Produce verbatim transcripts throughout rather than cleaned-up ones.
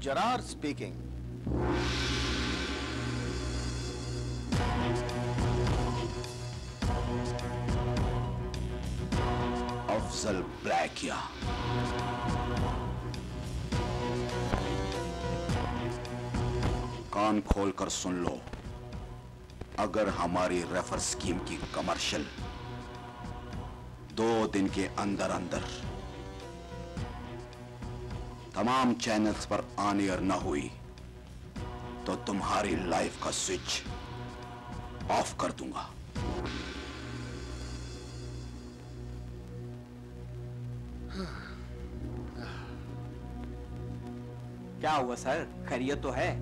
Zarar speaking. Afzal ब्लैकिया, कान खोलकर सुन लो। अगर हमारी रेफर स्कीम की कमर्शियल दो दिन के अंदर अंदर तमाम चैनल्स पर ऑन एयर न हुई तो तुम्हारी लाइफ का स्विच ऑफ कर दूंगा। क्या हुआ सर, खैरियत तो है?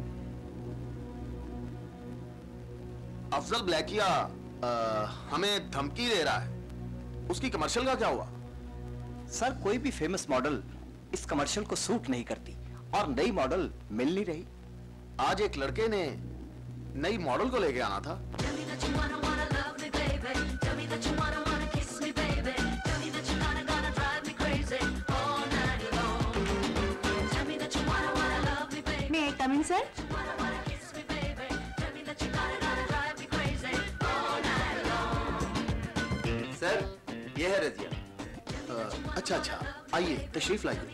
अफजल ब्लैकिया हमें धमकी दे रहा है, उसकी कमर्शियल का क्या हुआ? सर कोई भी फेमस मॉडल इस कमर्शियल को सूट नहीं करती और नई मॉडल मिल नहीं रही। आज एक लड़के ने नई मॉडल को लेके आना था। May I come in, sir? Sir ये है रजिया। अच्छा अच्छा, आइए तशरीफ लाइए।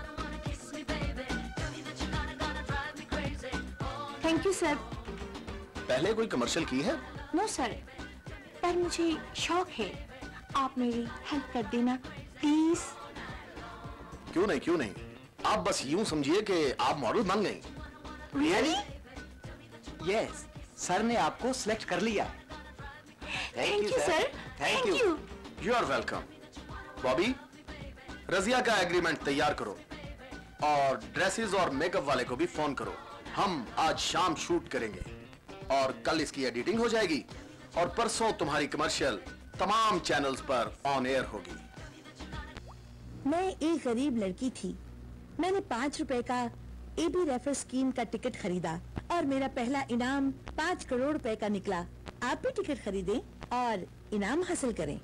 Thank you sir. पहले कोई कमर्शियल की है? नो सर, पर मुझे शौक है, आप मेरी हेल्प कर देना प्लीज। क्यों नहीं क्यों नहीं, आप बस यूं समझिए कि आप मॉडल बन गई। रियली? यस, सर ने आपको सिलेक्ट कर लिया है। Thank you sir, thank you. You are welcome. Bobby, Razia का एग्रीमेंट तैयार करो और ड्रेसेस और मेकअप वाले को भी फोन करो। हम आज शाम शूट करेंगे और कल इसकी एडिटिंग हो जाएगी और परसों तुम्हारी कमर्शियल तमाम चैनल्स पर ऑन एयर होगी। मैं एक गरीब लड़की थी। मैंने पाँच रुपए का एबी रेफर स्कीम का टिकट खरीदा और मेरा पहला इनाम पाँच करोड़ रुपए का निकला। आप भी टिकट खरीदें और इनाम हासिल करें।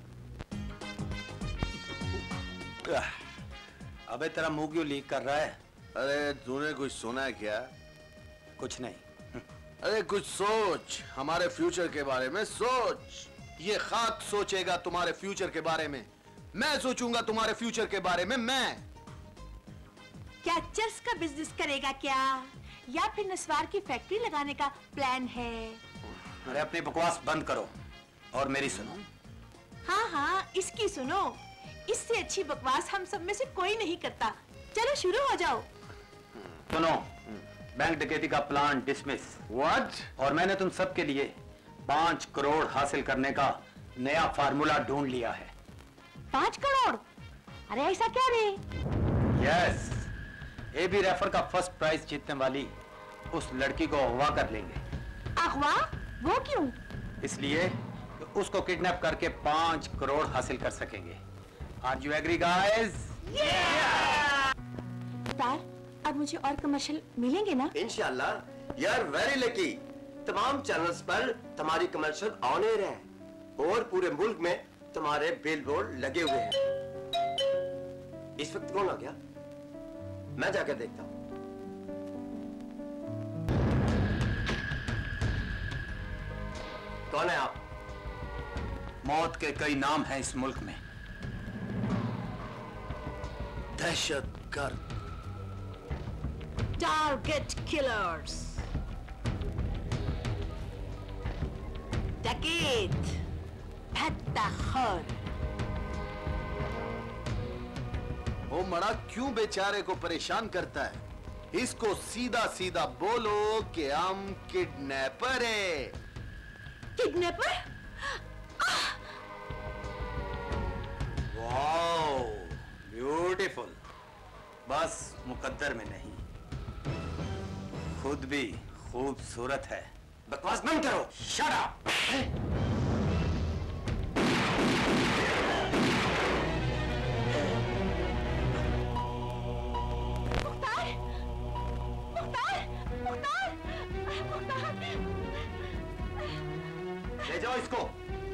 अबे तेरा मुंह क्यों लीक कर रहा है? अरे तूने कुछ सुना है क्या? कुछ नहीं। अरे कुछ सोच, हमारे फ्यूचर के बारे में सोच। ये खाक सोचेगा तुम्हारे फ्यूचर के बारे में, मैं सोचूंगा तुम्हारे फ्यूचर के बारे में। मैं क्या चर्स का बिजनेस करेगा क्या, या फिर नस्वार की फैक्ट्री लगाने का प्लान है? अरे अपनी बकवास बंद करो और मेरी सुनो। हाँ हाँ, इसकी सुनो। इससे अच्छी बकवास हम सब में से कोई नहीं करता। चलो शुरू हो जाओ। सुनो, बैंक डकैती का प्लान डिसमिस। व्हाट? और मैंने तुम सब के लिए पांच करोड़ हासिल करने का नया फार्मूला ढूंढ लिया है। पांच करोड़? अरे ऐसा क्या रे? यस, एबी रेफर का फर्स्ट प्राइज जीतने वाली उस लड़की को अगवा कर लेंगे। अगवा? वो क्यों? इसलिए कि उसको किडनैप करके पांच करोड़ हासिल कर सकेंगे। Are you agree guys? तार, अब मुझे और कमर्शियल मिलेंगे ना? इंशाल्लाह। You are very lucky. तमाम चैनल्स पर तुम्हारी कमर्शियल ऑन एयर है और पूरे मुल्क में तुम्हारे बिलबोर्ड लगे हुए हैं। इस वक्त कौन आ गया? मैं जाकर देखता हूँ। कौन है आप? मौत के कई नाम हैं इस मुल्क में। दहशतगर्द, टारगेट किलर्स, डकैत, भत्ताखोर। वो मड़ा क्यों बेचारे को परेशान करता है? इसको सीधा सीधा बोलो कि हम किडनैपर है। किडनैपर? Wow, beautiful. बस मुकद्दर में नहीं, खुद भी खूबसूरत है। बकवास बंद करो। Shut up. मुख्तार, मुख्तार, मुख्तार, मुख्तार। ले जाओ इसको।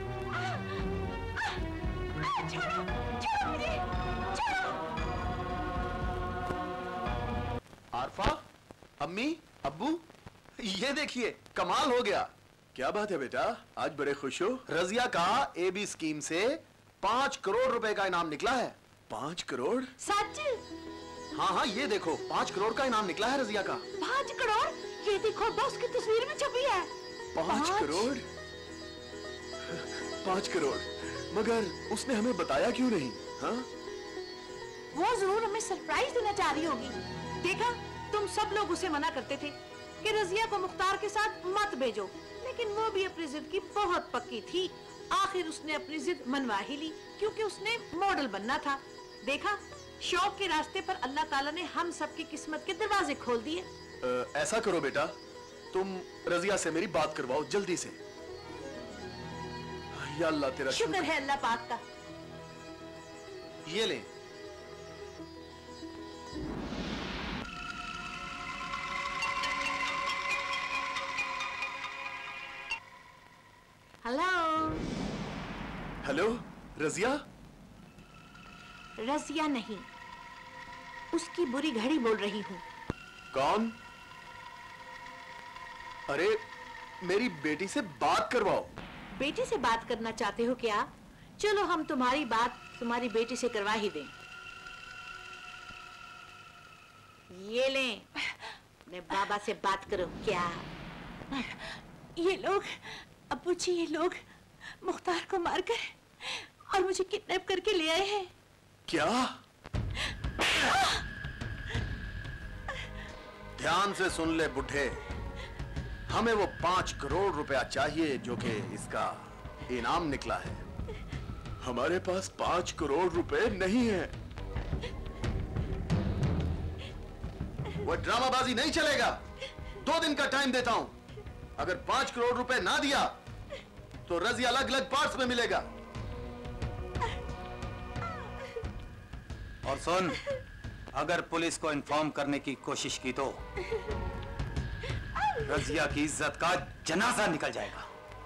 छोड़ो, छोड़ो मुझे, छोड़ो। आरफा, अम्मी, अब्बू, ये देखिए कमाल हो गया। क्या बात है बेटा, आज बड़े खुश हो? रजिया का एबी स्कीम से पांच करोड़ रुपए का इनाम निकला है। पांच करोड़? सच? हाँ हाँ, ये देखो पांच करोड़ का इनाम निकला है रजिया का। पांच करोड़? ये देखो बॉस की तस्वीर में छपी है। पांच करोड़? पांच करोड़? मगर उसने हमें बताया क्यों नहीं? हाँ? वो जरूर हमें सरप्राइज देना चाह रही होगी। देखा, तुम सब लोग उसे मना करते थे कि रजिया को मुख्तार के साथ मत भेजो, लेकिन वो भी अपनी जिद की बहुत पक्की थी। आखिर उसने अपनी जिद मनवा ही ली, क्योंकि उसने मॉडल बनना था। देखा, शौक के रास्ते पर अल्लाह ताला ने हम सबकी किस्मत के दरवाजे खोल दिए। अ, ऐसा करो बेटा, तुम रजिया से मेरी बात करवाओ जल्दी से। या अल्लाह तेरा शुक्र है अल्लाह पाक का। ये ले। हेलो। हेलो, रजिया? रजिया नहीं, उसकी बुरी घड़ी बोल रही हूँ। कौन? अरे, मेरी बेटी से बात करवाओ। बेटी से बात करना चाहते हो क्या? चलो हम तुम्हारी बात तुम्हारी बेटी से करवा ही दें। ये लें, अपने बाबा से बात करो। क्या ये लोग, अब्बू जी, ये लोग मुख्तार को मारकर और मुझे किडनैप करके ले आए हैं। क्या? ध्यान से सुन ले बुढ़े, हमें वो पांच करोड़ रुपया चाहिए जो कि इसका इनाम निकला है। हमारे पास पांच करोड़ रुपए नहीं है। वो ड्रामाबाजी नहीं चलेगा। दो दिन का टाइम देता हूं। अगर पांच करोड़ रुपए ना दिया तो रजिया अलग अलग पार्ट्स में मिलेगा। और सुन, अगर पुलिस को इन्फॉर्म करने की कोशिश की तो रजिया की इज्जत का जनाजा निकल जाएगा।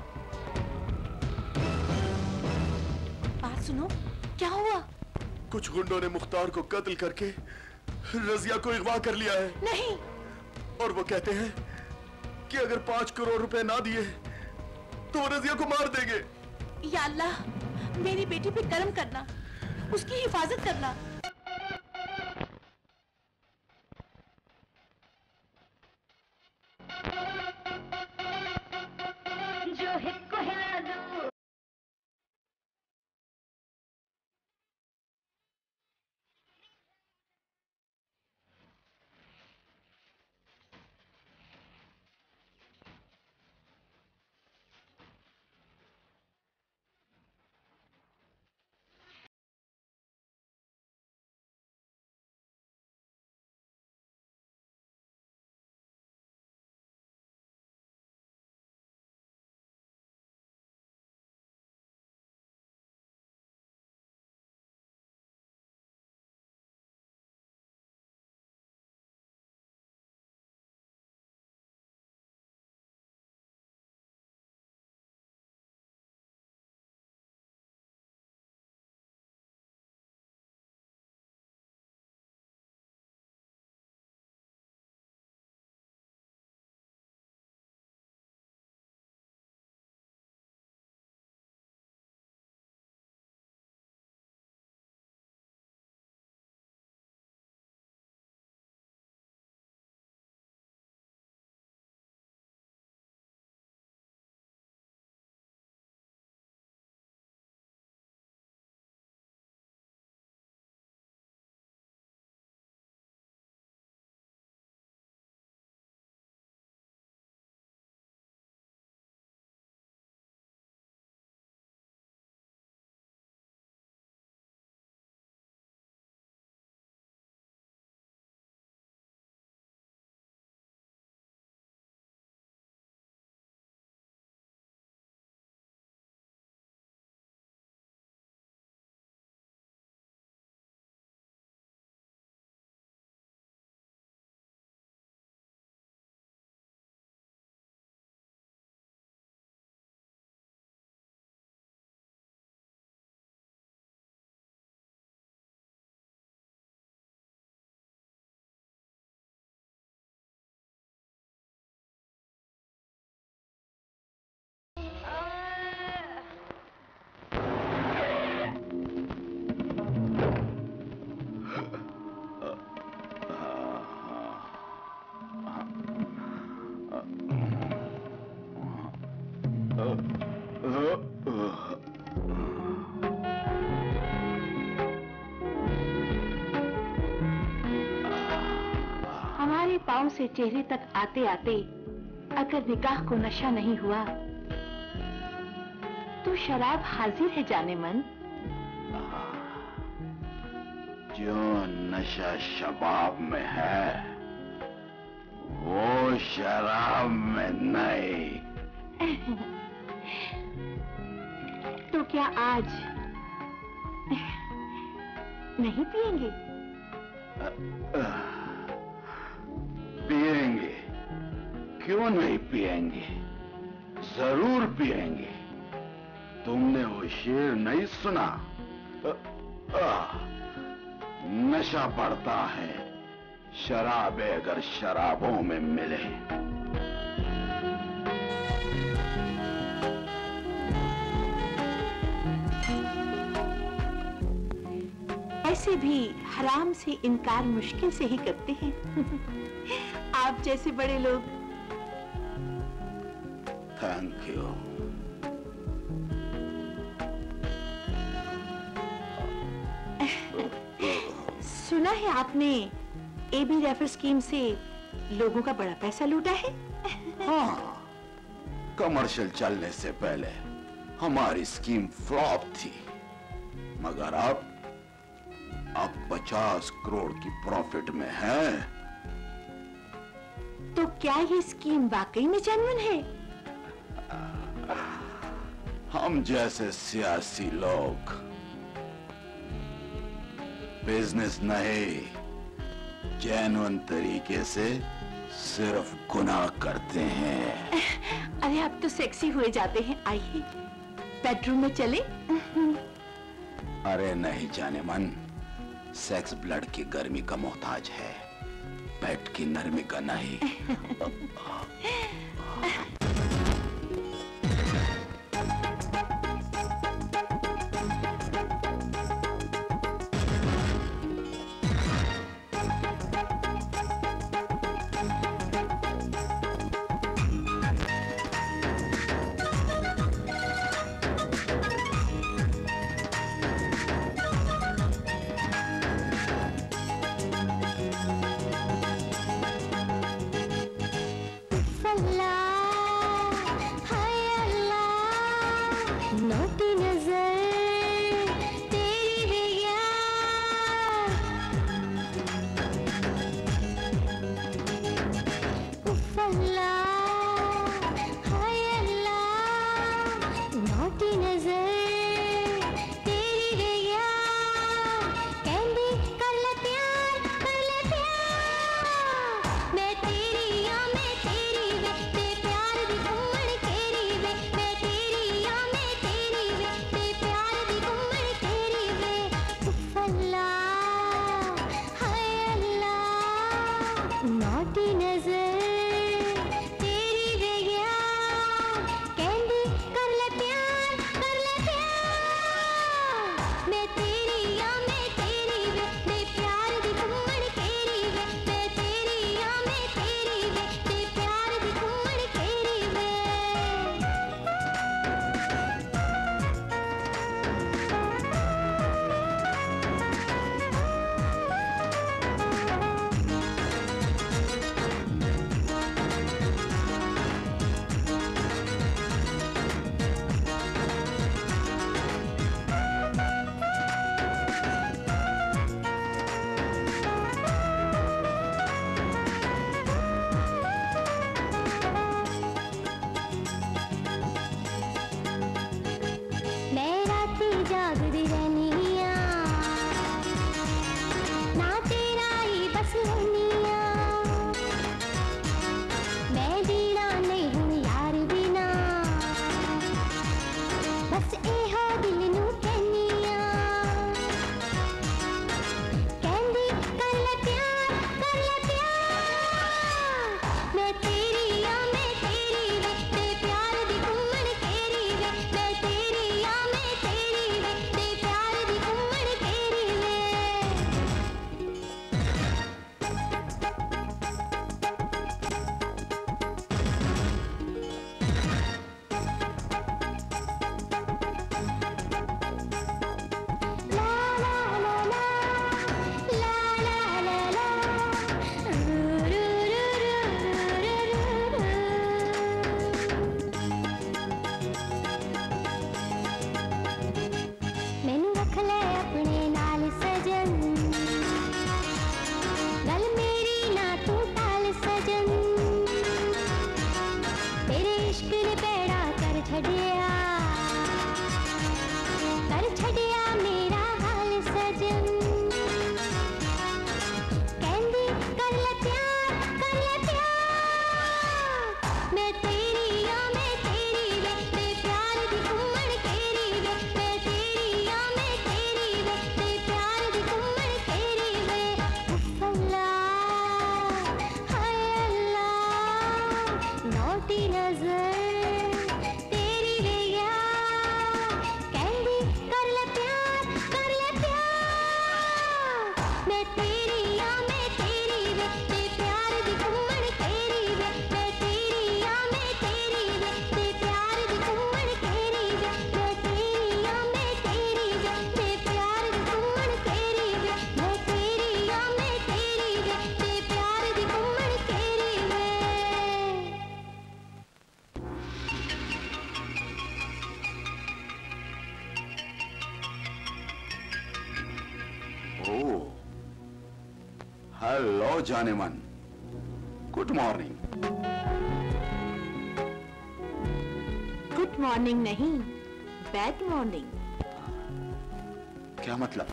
बात सुनो, क्या हुआ? कुछ गुंडों ने मुख्तार को कत्ल करके रजिया को अगवा कर लिया है। नहीं। और वो कहते हैं कि अगर पांच करोड़ रुपए ना दिए तो वो रजिया को मार देंगे। या अल्लाह, मेरी बेटी पे करम करना, उसकी हिफाजत करना। हमारे पाँव से चेहरे तक आते आते अगर निकाह को नशा नहीं हुआ तो शराब हाजिर है जाने मन। जो नशा शबाब में है वो शराब में नहीं। तो क्या आज नहीं पिएंगे? पिएंगे, क्यों नहीं पिएंगे, जरूर पिएंगे। तुमने वो शेर नहीं सुना? आ, आ, नशा बढ़ता है शराबे अगर शराबों में मिले। ऐसे भी हराम से इनकार मुश्किल से ही करते हैं। आप जैसे बड़े लोग। Thank you. सुना है आपने एबी रेफर स्कीम से लोगों का बड़ा पैसा लूटा है? हाँ, कमर्शियल चलने से पहले हमारी स्कीम फ्लॉप थी, मगर अब अब पचास करोड़ की प्रॉफिट में है। तो क्या ये स्कीम वाकई में जेन्युइन है? हम जैसे सियासी लोग बिजनेस नहीं, जेन्युइन तरीके से सिर्फ गुनाह करते हैं। अरे आप तो सेक्सी हुए जाते हैं। आइए बेडरूम में चले। अरे नहीं जाने मन, सेक्स ब्लड की गर्मी का मोहताज है, पेट की नरमी का नहीं। मैं तेरी या मैं तेरी वे मोटी नजर तेरी ले यार, कैंडी कर ले प्यार, कर ले प्यार। मैं तेरी या मैं तेरी वे, ते प्यार दी घुम्मण तेरी वे। मैं तेरी या मैं तेरी वे, ते प्यार दी घुम्मण तेरी वे। मैं तेरी या मैं तेरी वे, ते प्यार दी घुम्मण तेरी वे। मैं तेरी या मैं तेरी वे, ते प्यार दी घुम्मण तेरी वे। ओह, हेलो जानेमन, गुड मॉर्निंग। गुड मॉर्निंग नहीं, बैड मॉर्निंग। क्या मतलब?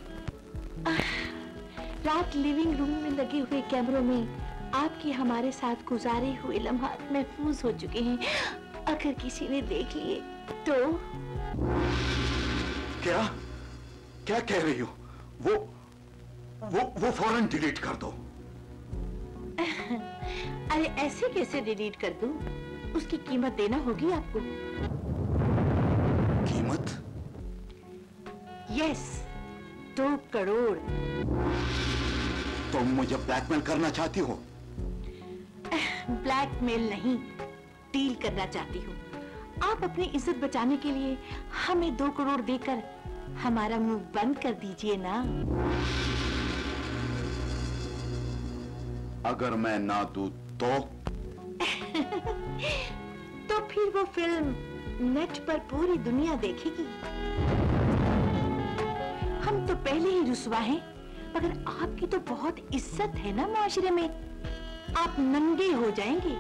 रात लिविंग रूम में लगे हुए कैमरों में आपके हमारे साथ गुजारे हुए लम्हात महफूज हो चुके हैं। अगर किसी ने देख लिए तो क्या क्या कह रही हो? वो वो वो फौरन डिलीट कर दो। अरे ऐसे कैसे डिलीट कर दूं? उसकी कीमत देना होगी आपको। कीमत? यस, दो करोड़। तुम मुझे ब्लैकमेल करना चाहती हो? ब्लैकमेल नहीं, डील करना चाहती हूँ। आप अपनी इज्जत बचाने के लिए हमें दो करोड़ देकर हमारा मुंह बंद कर दीजिए ना। अगर मैं ना दूं तो? तो फिर वो फिल्म नेट पर पूरी दुनिया देखेगी। हम तो पहले ही रुसवा हैं, मगर आपकी तो बहुत इज्जत है ना माशरे में। आप नंगे हो जाएंगे।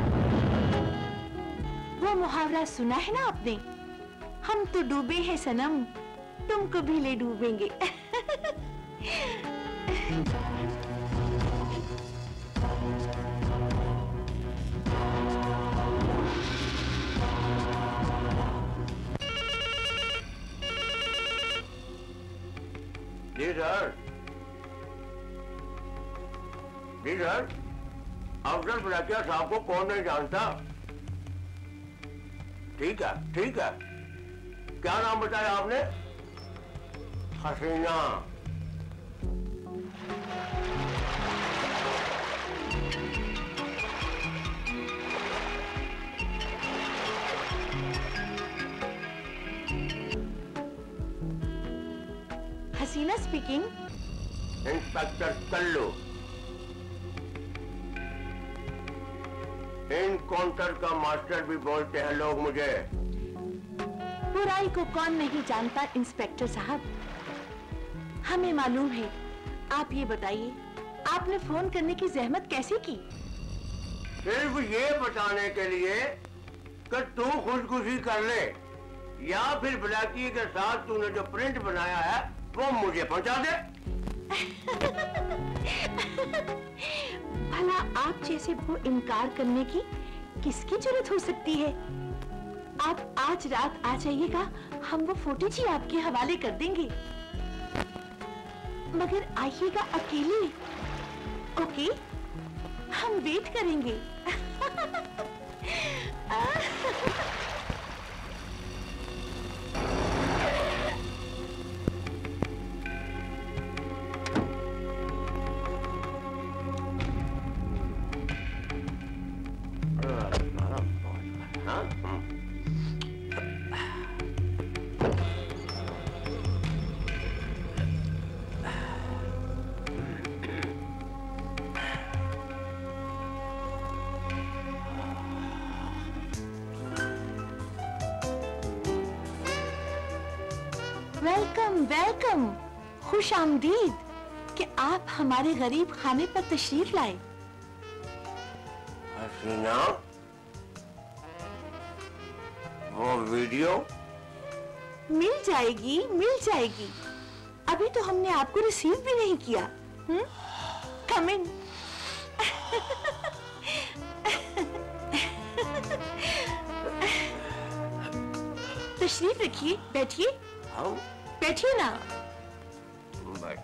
वो मुहावरा सुना है ना आपने? हम तो डूबे हैं सनम, तुमको भी ले डूबेंगे। जी सर, जी सर, अफसर बलाकिया साहब को कौन नहीं जानता? ठीक है, ठीक है। क्या नाम बताया आपने? Haseena. Haseena speaking. Inspector Kallu. Encounter का मास्टर भी बोलते हैं लोग मुझे। बुराई को कौन नहीं जानता इंस्पेक्टर साहब, हमें मालूम है। आप ये बताइए, आपने फोन करने की जहमत कैसे की? सिर्फ ये बताने के लिए कि तू खुदकुशी कर ले, या फिर ब्लैकी के साथ तूने जो प्रिंट बनाया है वो मुझे पहुंचा दे। भला आप जैसे वो इनकार करने की किसकी जरूरत हो सकती है? आप आज रात आ जाइएगा, हम वो फुटेज ही आपके हवाले कर देंगे। मगर आइएगा अकेले, ओके? हम वेट करेंगे। वेलकम वेलकम, खुश आमदीद कि आप हमारे गरीब खाने पर तशरीफ लाए। हसीना, वो वीडियो मिल जाएगी, मिल जाएगी। अभी तो हमने आपको रिसीव भी नहीं किया। कम इन। तशरीफ रखिए, बैठिए। हम बैठिए ना। बट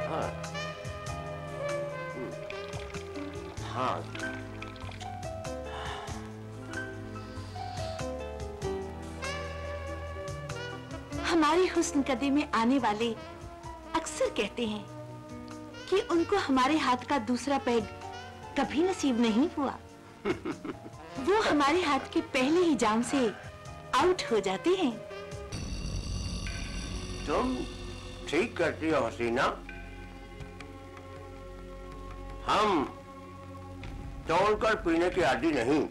हाँ, हमारी हुस्न कदे में आने वाले अक्सर कहते हैं कि उनको हमारे हाथ का दूसरा पैग कभी नसीब नहीं हुआ। वो हमारे हाथ के पहले ही जाम से आउट हो जाते हैं। तुम ठीक करती हो हसीना। हम तोड़कर पीने के आदी नहीं।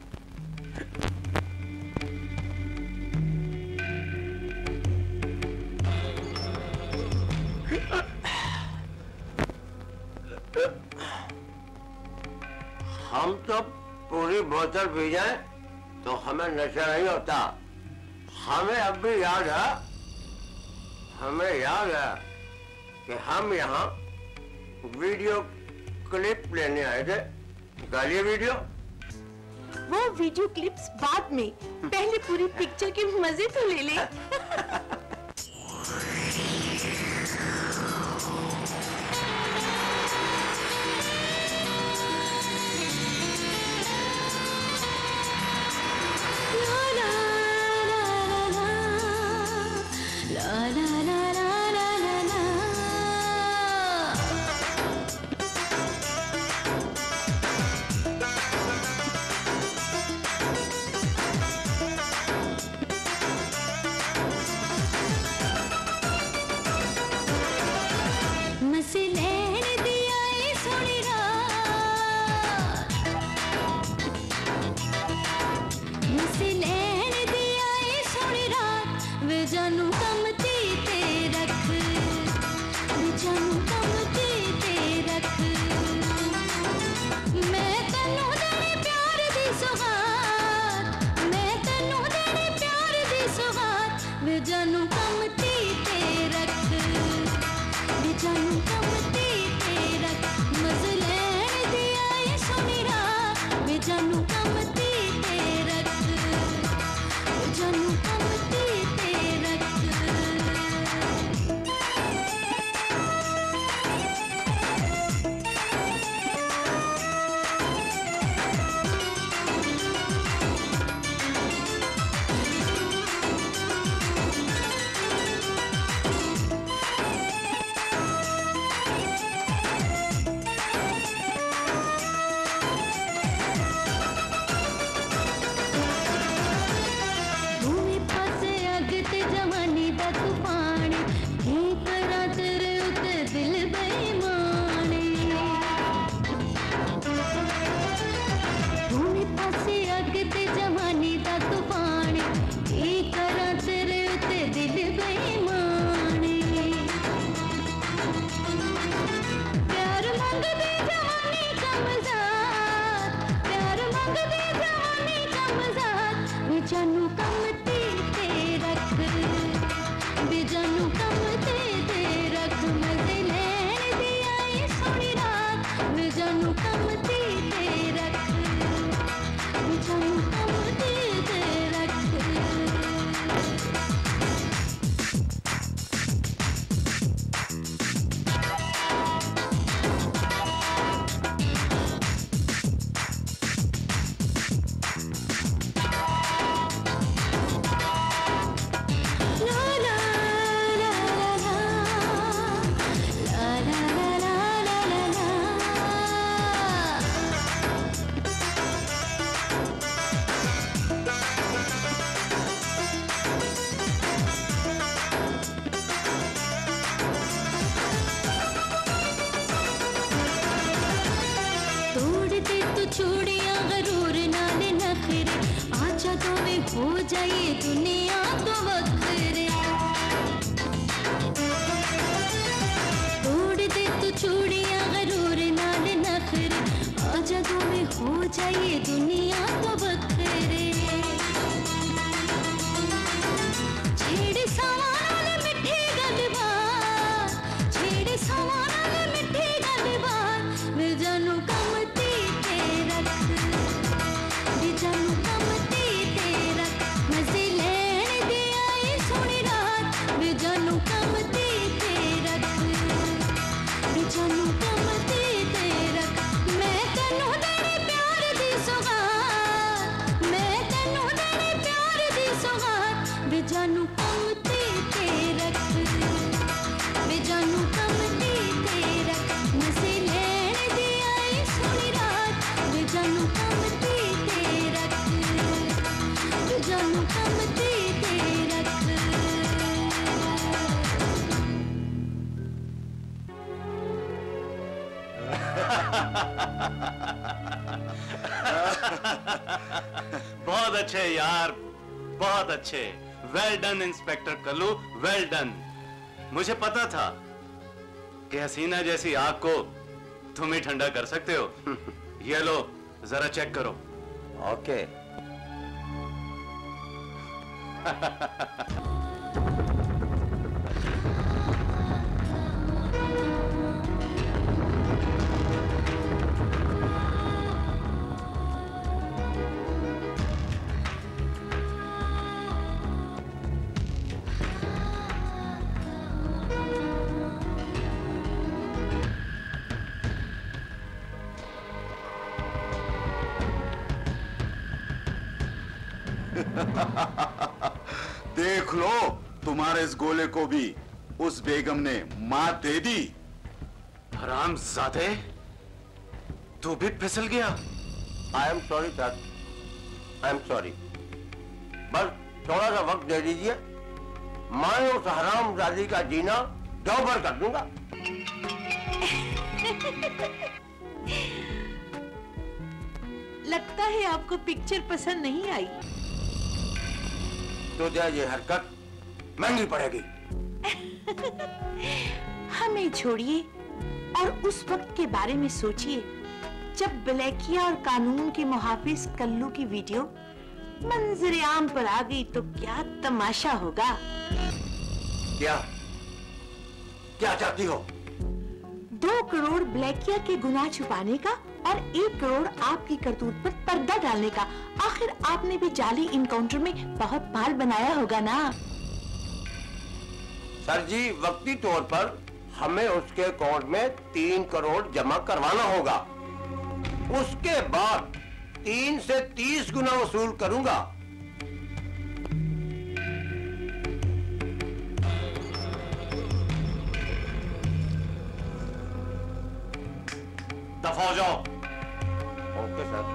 हम तो पूरी बोतल पी जाए तो हमें नशा नहीं होता। हमें अब भी याद है, हमें याद है कि हम यहाँ वीडियो क्लिप लेने आए थे। गालिए वीडियो। वो वीडियो क्लिप्स बाद में, पहले पूरी पिक्चर के मजे तो ले ले। मजे ले बहुत अच्छे यार, बहुत अच्छे। Well done inspector Kallu, well done. मुझे पता था कि हसीना जैसी आग को तुम ही ठंडा कर सकते हो। ये लो जरा चेक करो। ओके। देख लो, तुम्हारे इस गोले को भी उस बेगम ने मात दे दी। हरामजादे, तू भी फिसल गया। I am sorry sir, I am sorry. बस थोड़ा सा वक्त दे दीजिए, मैं उस हरामजादी का जीना दोबार कर दूंगा। लगता है आपको पिक्चर पसंद नहीं आई। तो क्या ये हरकत महंगी पड़ेगी। हमें छोड़िए और उस वक्त के बारे में सोचिए जब ब्लैकिया और कानून के मुहाफिज कल्लू की वीडियो मंजर आम पर आ गई तो क्या तमाशा होगा। क्या क्या चाहती हो? दो करोड़ ब्लैकिया के गुनाह छुपाने का और एक करोड़ आपकी करतूत पर पर्दा डालने का। आखिर आपने भी जाली इनकाउंटर में बहुत माल बनाया होगा ना। सर जी, वक्ती तौर पर हमें उसके अकाउंट में तीन करोड़ जमा करवाना होगा। उसके बाद तीन से तीस गुना वसूल करूंगा। दफा हो जाओ। Okay sir.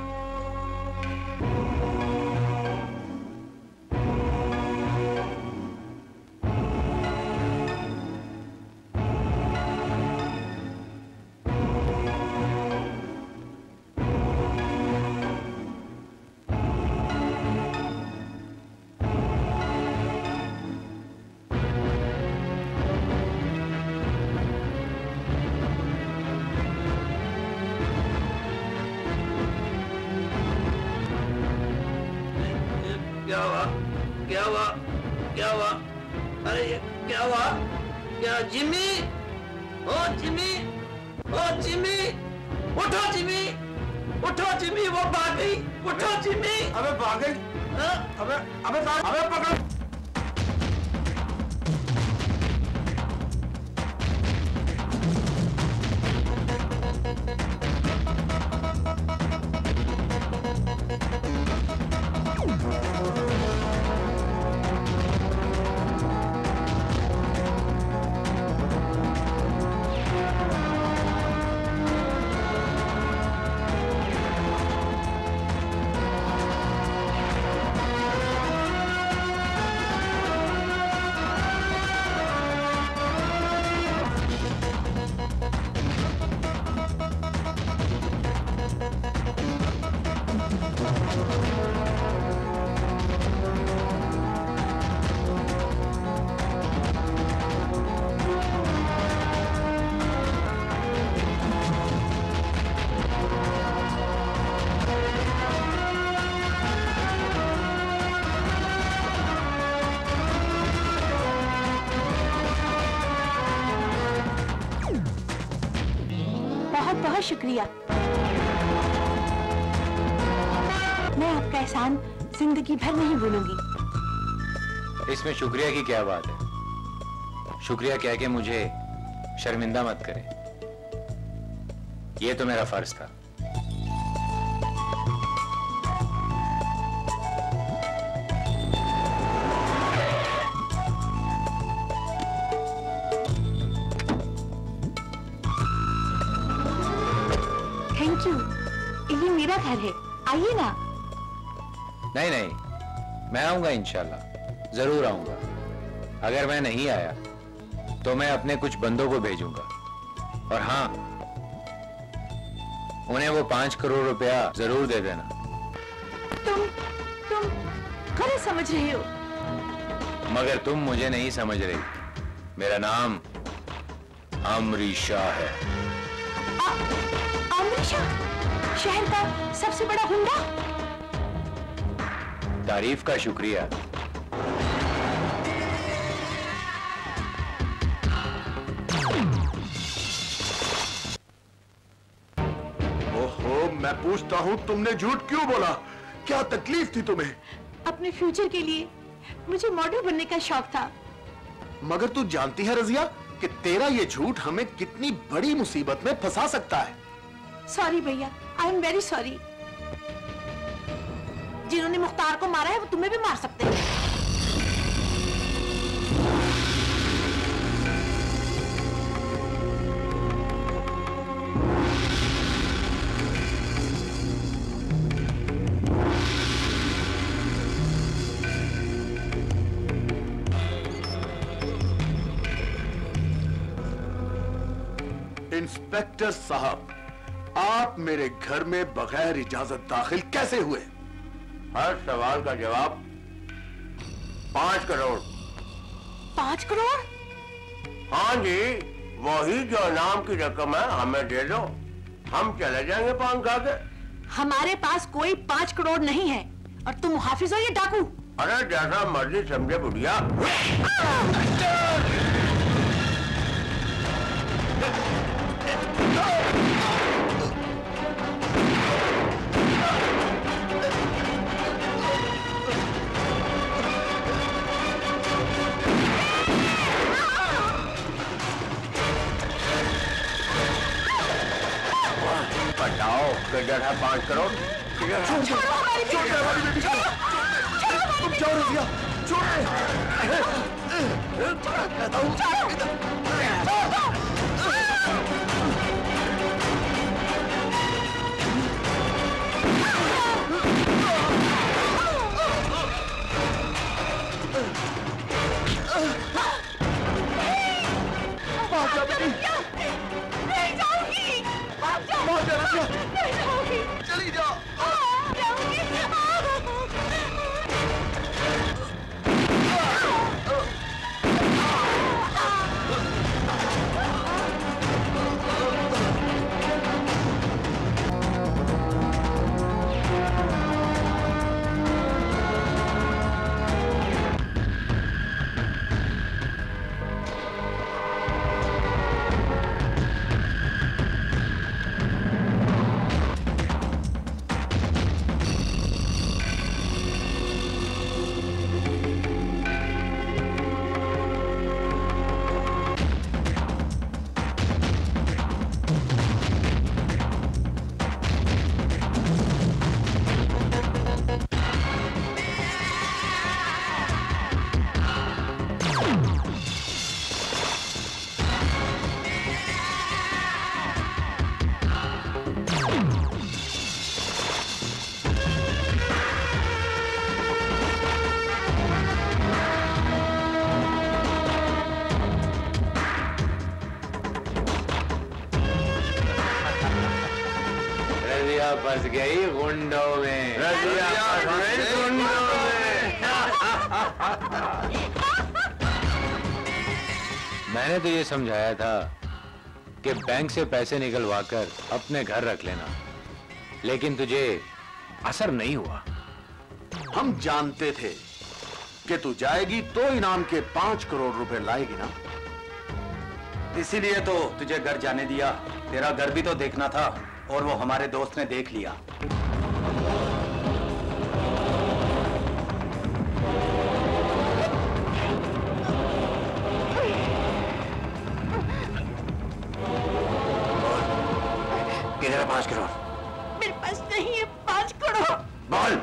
क्या हुआ? क्या हुआ? क्या हुआ? अरे ये क्या हुआ? क्या जिमी? ओ जिमी! ओ जिमी! उठो जिमी! उठो जिमी! वो भाग गई! उठो जिमी! अबे भाग गई! हाँ? अबे अबे अबे पकड़! बहुत शुक्रिया। मैं आपका एहसान जिंदगी भर नहीं भूलूंगी। इसमें शुक्रिया की क्या बात है? शुक्रिया कह के मुझे शर्मिंदा मत करें, ये तो मेरा फर्ज था। थैंक यू, ये मेरा घर है, आइए ना। नहीं नहीं, मैं आऊंगा इंशाल्लाह, जरूर आऊंगा। अगर मैं नहीं आया तो मैं अपने कुछ बंदों को भेजूंगा, और हाँ, उन्हें वो पांच करोड़ रुपया जरूर दे देना। तुम तुम गलत समझ रहे हो। मगर तुम मुझे नहीं समझ रही। मेरा नाम अमरीशा है। अमरीशा, शहर का सबसे बड़ा गुंडा। तारीफ का शुक्रिया। ओहो, मैं पूछता हूँ तुमने झूठ क्यों बोला? क्या तकलीफ थी तुम्हें? अपने फ्यूचर के लिए मुझे मॉडल बनने का शौक था। मगर तू जानती है रजिया कि तेरा ये झूठ हमें कितनी बड़ी मुसीबत में फंसा सकता है। सॉरी भैया, आई एम वेरी सॉरी। जिन्होंने मुख्तार को मारा है वो तुम्हें भी मार सकते हैं। इंस्पेक्टर साहब, आप मेरे घर में बगैर इजाजत दाखिल कैसे हुए? हर सवाल का जवाब पांच करोड़। पांच करोड़? हाँ जी, वही जो इनाम की रकम है हमें दे दो, हम चले जाएंगे पान खा के। हमारे पास कोई पांच करोड़ नहीं है और तुम मुहाफिज हो या डाकू? अरे जैसा मर्जी समझे बुढ़िया। बताओ किधर है पांच करोड़? छोड़ो हमारी बेटी को। तुम जाओ रजिया, छोड़ो। नहीं जाऊंगी। नहीं जाऊंगी। चली जाओ। जाऊंगी। फंस गई गुंडों में। रजिया फंस गई गुंडों में। मैंने तो ये समझाया था कि बैंक से पैसे निकलवा कर अपने घर रख लेना, लेकिन तुझे असर नहीं हुआ। हम जानते थे कि तू जाएगी तो इनाम के पांच करोड़ रुपए लाएगी ना, इसीलिए तो तुझे घर जाने दिया। तेरा घर भी तो देखना था और वो हमारे दोस्त ने देख लिया। किधर है पांच करोड़? मेरे पास नहीं है पांच करोड़। बोल।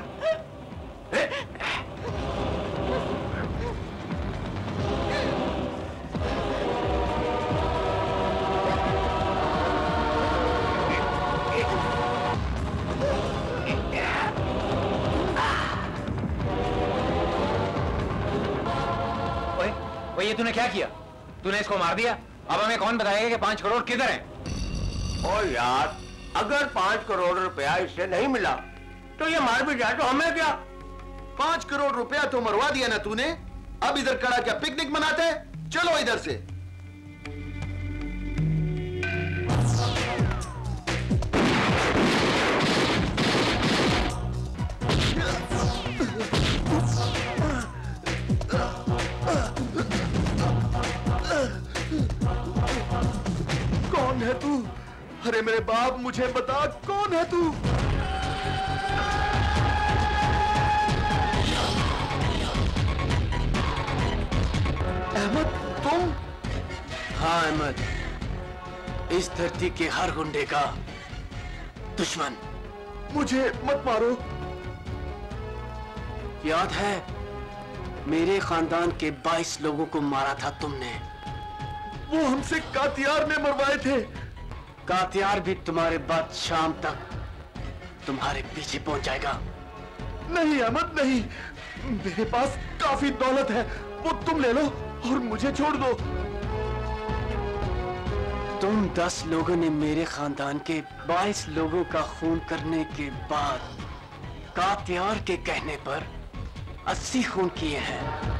ये तूने क्या किया? तूने इसको मार दिया। अब हमें कौन बताएगा कि पांच करोड़ किधर हैं? ओ यार, अगर पांच करोड़ रुपया इससे नहीं मिला तो ये मार भी जाए तो हमें क्या? पांच करोड़ रुपया तो मरवा दिया ना तूने, अब इधर खड़ा क्या पिकनिक मनाते? चलो इधर से। कौन है तू? अरे मेरे बाप, मुझे बता कौन है तू? अहमद, तुम? हाँ अहमद, इस धरती के हर गुंडे का दुश्मन। मुझे मत मारो। याद है मेरे खानदान के बाईस लोगों को मारा था तुमने? वो हमसे कातियार ने मरवाए थे। कातियार भी तुम्हारे बाद शाम तक तुम्हारे पीछे पहुंच जाएगा। नहीं अहमद नहीं, मेरे पास काफी दौलत है, वो तुम ले लो और मुझे छोड़ दो। तुम दस लोगों ने मेरे खानदान के बाईस लोगों का खून करने के बाद कातियार के कहने पर अस्सी खून किए हैं।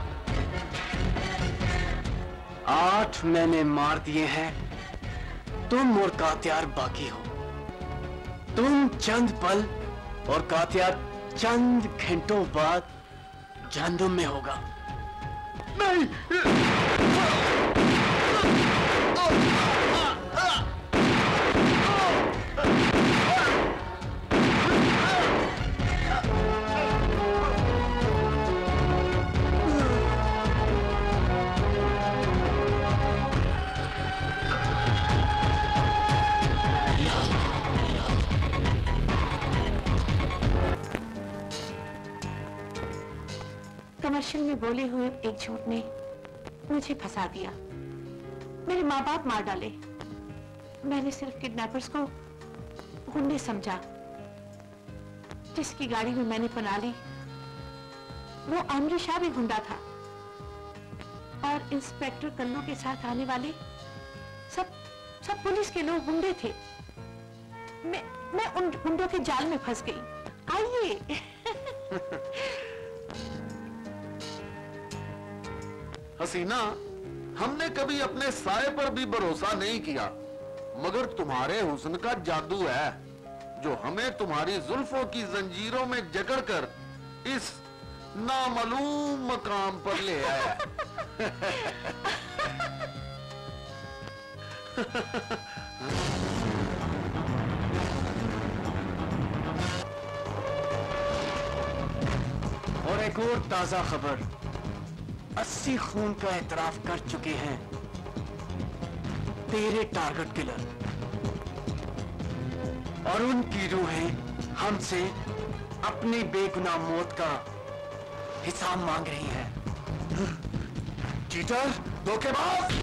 आठ मैंने मार दिए हैं, तुम और कातियार बाकी हो। तुम चंद पल और कातियार चंद घंटों बाद जहन्नुम में होगा। नहीं, कमर्शियल में बोले हुए एक झूठ ने मुझे फंसा दिया। मेरे माँ बाप मार डाले। मैंने सिर्फ किडनैपर्स को गुंडे समझा। जिसकी गाड़ी में मैंने पना ली वो आमरी शाह भी गुंडा था, और इंस्पेक्टर कल्लू के साथ आने वाले सब सब पुलिस के लोग गुंडे थे। मैं मैं उन गुंडों के जाल में फंस गई। आइए। हसीना, हमने कभी अपने साए पर भी भरोसा नहीं किया, मगर तुम्हारे हुस्न का जादू है जो हमें तुम्हारी जुल्फों की जंजीरों में जकड़कर इस नामालूम मकाम पर ले आया। और एक और ताजा खबर, अस्सी खून का एतराफ कर चुके हैं तेरे टारगेट किलर, और उनकी रूहें हमसे अपनी बेगुनाह मौत का हिसाब मांग रही हैं। चीटर, धोखेबाज!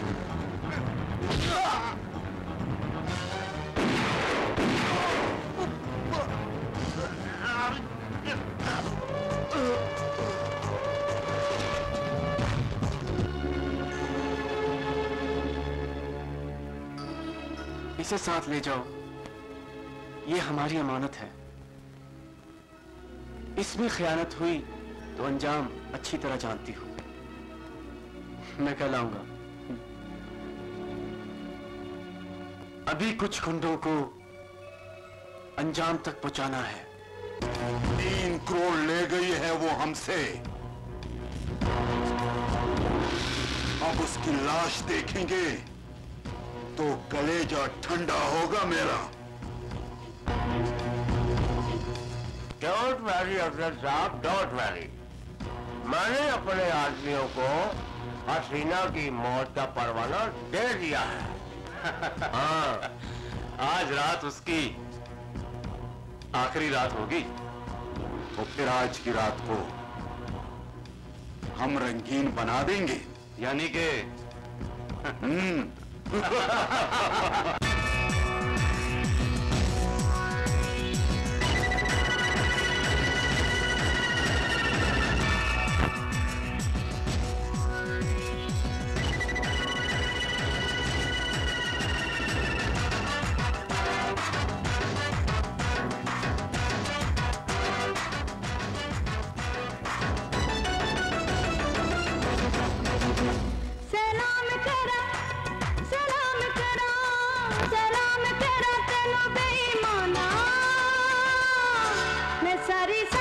इसे साथ ले जाओ, ये हमारी अमानत है। इसमें खयानत हुई तो अंजाम अच्छी तरह जानती हूं। मैं कल आऊंगा। अभी कुछ गुंडों को अंजाम तक पहुंचाना है। तीन करोड़ ले गई है वो हमसे। अब उसकी लाश देखेंगे तो कलेजा ठंडा होगा मेरा। डोंट वरी अफसर साहब, डोंट वरी। मैंने अपने आदमियों को हसीना की मौत का परवाना दे दिया है। हाँ, आज रात उसकी आखिरी रात होगी। तो फिर आज की रात को हम रंगीन बना देंगे। यानी कि हम्म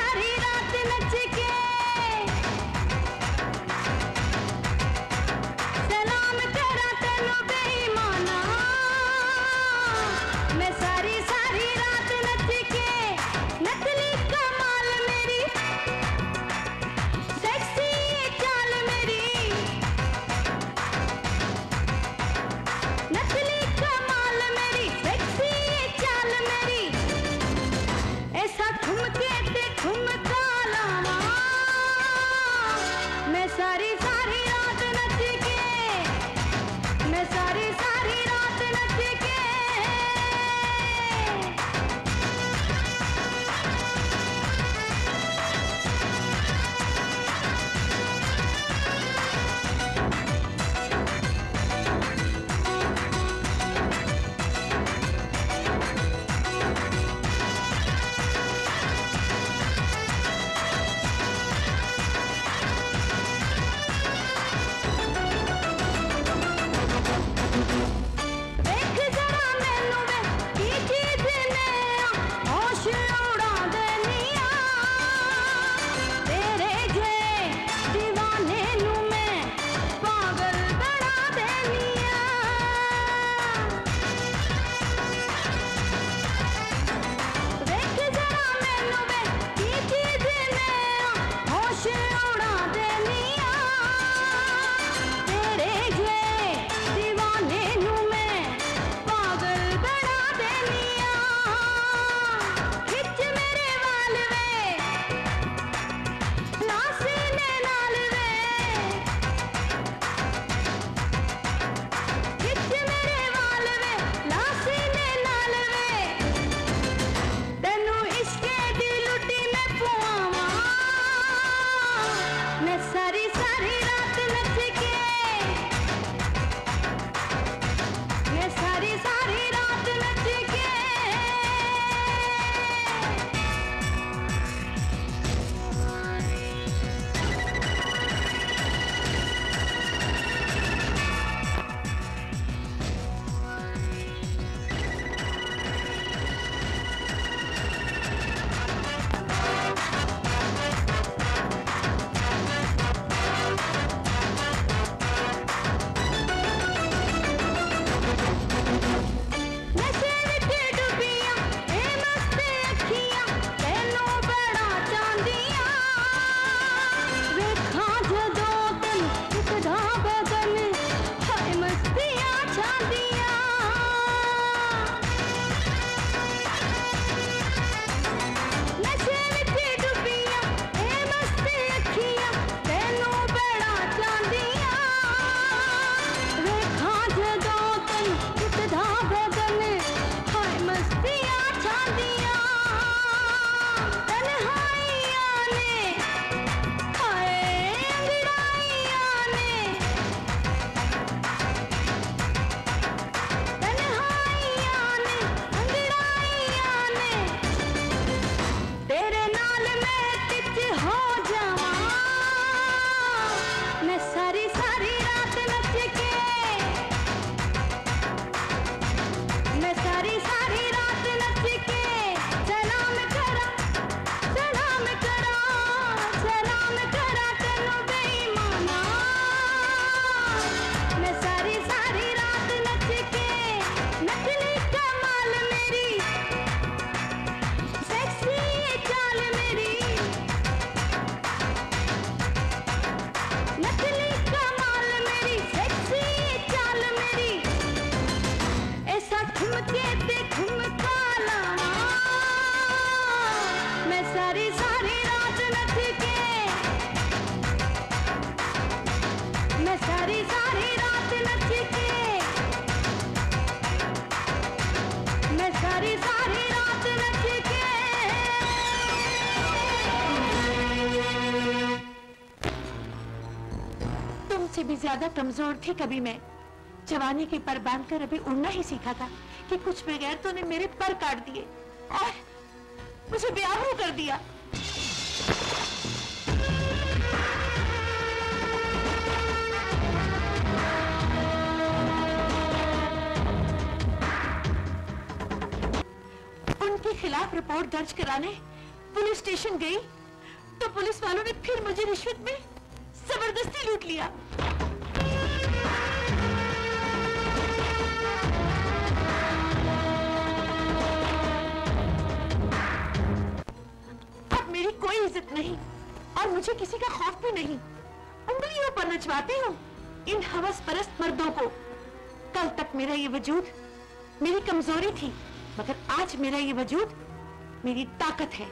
सारी रात नच के सलाम करा तेनू बेईमाना मैं सारी सारी रात नच के नकली कमाल मेरी सेक्सी चाल मेरी नकली कमाल मेरी सेक्सी चाल मेरी ऐसा ठुमके ते ठुमका लावा मैं सारी सारी रात नच के मैं सारी सारी रात नच के देख जरा मैनू वे की चीज ने होश उड़ा देनिया तेरे जे दीवाने नू मैं पागल बना देनिया देख जरा मैनू वे की चीज ने होश उड़ा देनिया तेरे जे दीवाने नू मैं पागल बना देनिया खिच मेरे वाल वे लासी ने नाल वे खिच मेरे वाल वे लासी ने नाल वे तेनू इश्के दी लुटी मैं पुआवा मैं सारी सारी रात नच के मैं सारी सारी रात नच के नशे विच डुबियां ए मस्त अखियां तैनू बड़ा चांदियां वेखां जदों तैनू टुकदा बदन हाय मस्तियां छांदियां नशे विच डुबियां ए मस्त अखियां तैनू बड़ा चांदियां वेखां जदों तैनू टुकदा बदन हाय मस्तियां छांदियां तन्हाइयां ने हाय अंगड़ाइयां ने तन्हाइयां ने अंगड़ाइयां ने तेरे नाल मैं टिच हो जावां मैं सारी सारी रात नच के मैं सारी सारी रात नच के सलाम करा सलाम करा सलाम करा तेनू बेईमाना मैं सारी सारी रात नच के नकली कमाल मेरी सेक्सी चाल मेरी नकली कमाल मेरी सेक्सी चाल मेरी ऐसा ठुमके ते ठुमका लावा मैं सारी सारी रात नच के मैं सारी सारी रात नच के मैं सारी सारी रात नच के तुमसे भी ज्यादा कमजोर थी कभी मैं जवानी के पर बांधकर अभी उड़ना ही सीखा था कि कुछ बगैर तूने मेरे पर काट दिए और मुझे बेआबरू कर दिया। उनके खिलाफ रिपोर्ट दर्ज कराने पुलिस स्टेशन गई तो पुलिस वालों ने फिर मुझे रिश्वत में जबरदस्ती लूट लिया। अब मेरी कोई इज्जत नहीं और मुझे किसी का खौफ भी नहीं। उंगलियों पर नचवाती हूँ इन हवस परस्त मर्दों को। कल तक मेरा ये वजूद मेरी कमजोरी थी, मगर आज मेरा ये वजूद मेरी ताकत है।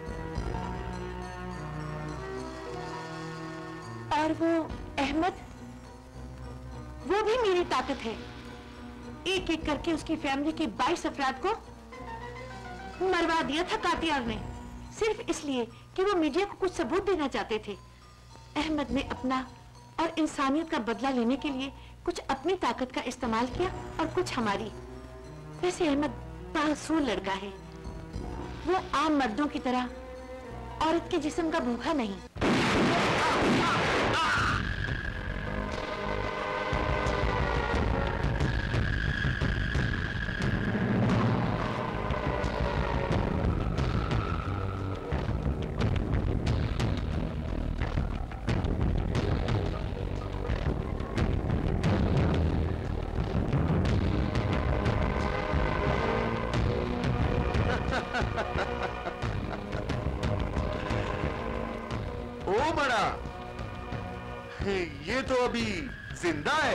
और वो अहमद, वो भी मेरी ताकत है। एक एक करके उसकी फैमिली के बाईस अफराद को मरवा दिया था कातियार ने, सिर्फ इसलिए कि वो मीडिया को कुछ सबूत देना चाहते थे। अहमद ने अपना और इंसानियत का बदला लेने के लिए कुछ अपनी ताकत का इस्तेमाल किया और कुछ हमारी। वैसे अहमद बासूर लड़का है, वो आम मर्दों की तरह औरत के जिस्म का भूखा नहीं। ओ बड़ा, ये तो अभी जिंदा है।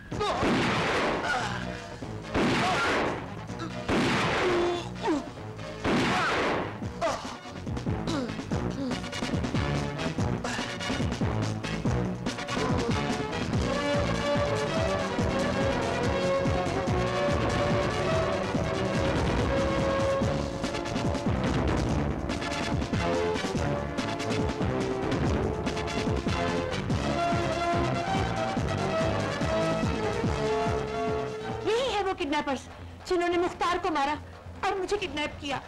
किडनैपर्स जिन्होंने मुख्तार को मारा और मुझे किडनैप किया।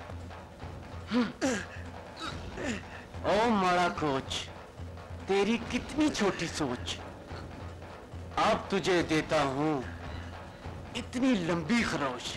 ओ माड़ा कोच, तेरी कितनी छोटी सोच। अब तुझे देता हूं इतनी लंबी खरोश।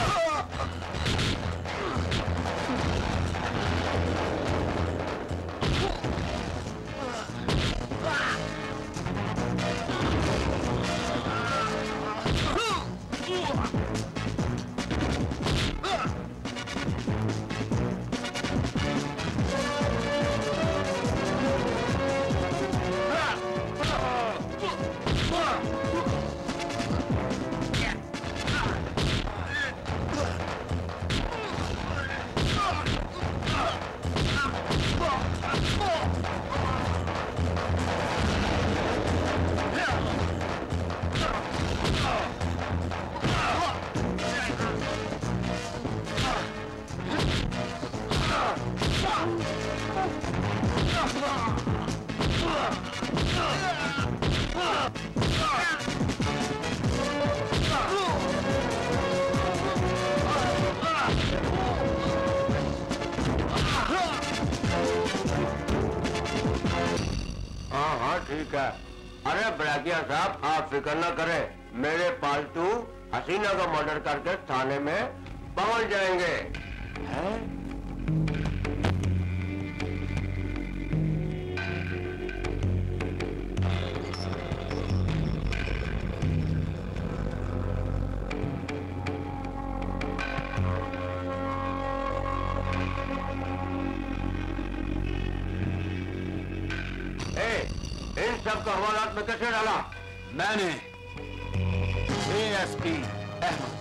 ठीक है। अरे ब्रैकिया साहब, आप फिक्र न करें, मेरे पालतू हसीना का मर्डर करके थाने में पहुंच जाएंगे। है? सबका हवालात में कैसे डाला? मैंने एएसपी अहमद।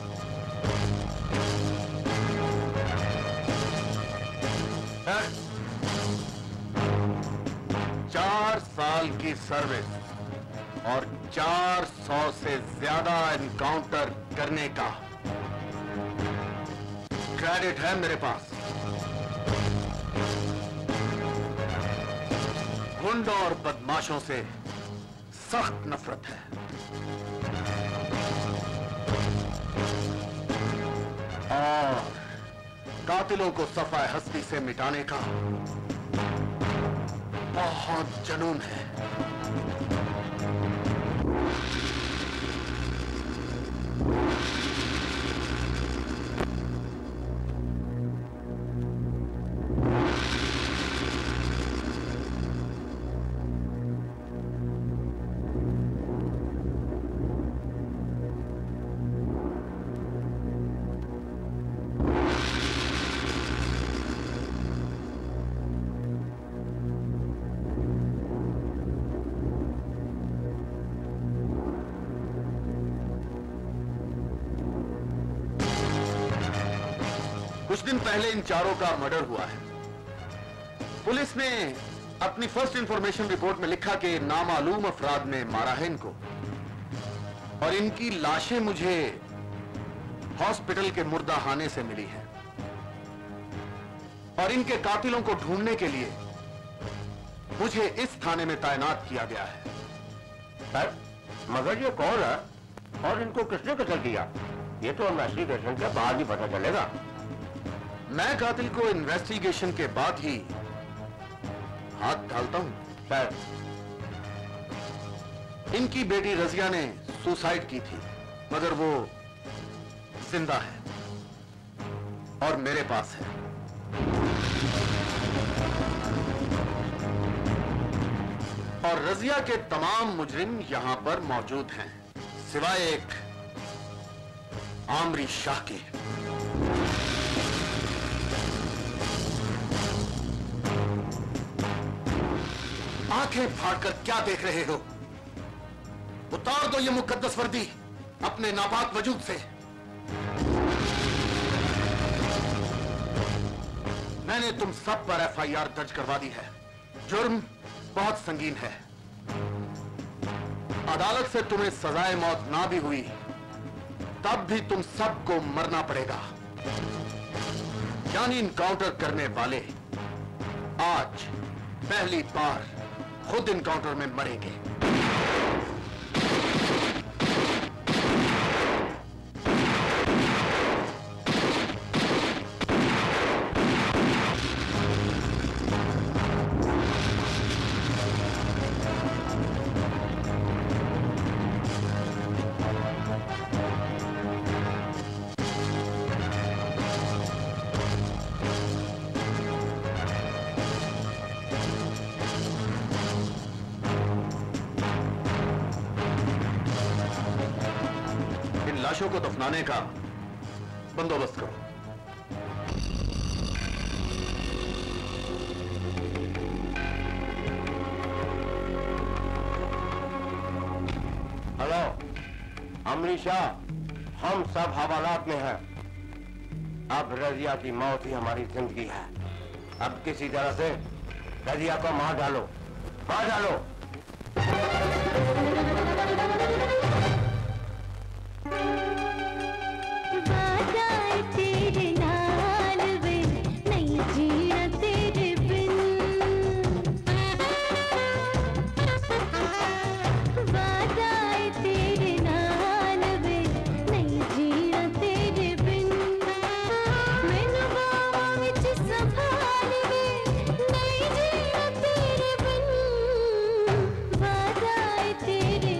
चार साल की सर्विस और चार सौ से ज्यादा एनकाउंटर करने का क्रेडिट है मेरे पास। गुंडों और बदमाशों से सख्त नफरत है। और कातिलों को सफाए हस्ती से मिटाने का बहुत जुनून है। कुछ दिन पहले इन चारों का मर्डर हुआ है। पुलिस ने अपनी फर्स्ट इंफॉर्मेशन रिपोर्ट में लिखा कि नामालूम अफराद ने मारा है इनको, और इनकी लाशें मुझे हॉस्पिटल के मुर्दाखाने से मिली हैं, और इनके कातिलों को ढूंढने के लिए मुझे इस थाने में तैनात किया गया है। सर, मगर ये कौन है और इनको किसने कत्ल किया, ये तो इन्वेस्टिगेशन के बाद ही पता चलेगा। मैं कातिल को इन्वेस्टिगेशन के बाद ही हाथ डालता हूं। सर, इनकी बेटी रजिया ने सुसाइड की थी, मगर वो जिंदा है और मेरे पास है। और रजिया के तमाम मुजरिम यहां पर मौजूद हैं, सिवाय एक आमरी शाह के। आंखें फाड़कर क्या देख रहे हो? उतार दो ये मुकद्दस वर्दी अपने नापाक वजूद से। मैंने तुम सब पर एफ आई आर दर्ज करवा दी है। जुर्म बहुत संगीन है। अदालत से तुम्हें सजाए मौत ना भी हुई तब भी तुम सबको मरना पड़ेगा। यानी इनकाउंटर करने वाले आज पहली बार खुद इनकाउंटर में मरेंगे। लाशों को दफनाने का बंदोबस्त करो। हेलो अमरी शाह, हम सब हवालात में हैं। अब रजिया की मौत ही हमारी जिंदगी है। अब किसी तरह से रजिया को मार डालो, मार डालो। तेरे नाल वे नहीं जीना तेरे बिन, वादा है तेरे नाल वे नहीं जीना तेरे बिन, मैनू बाहों विच संभाल वे नहीं जीना तेरे बिन, वादा है तेरे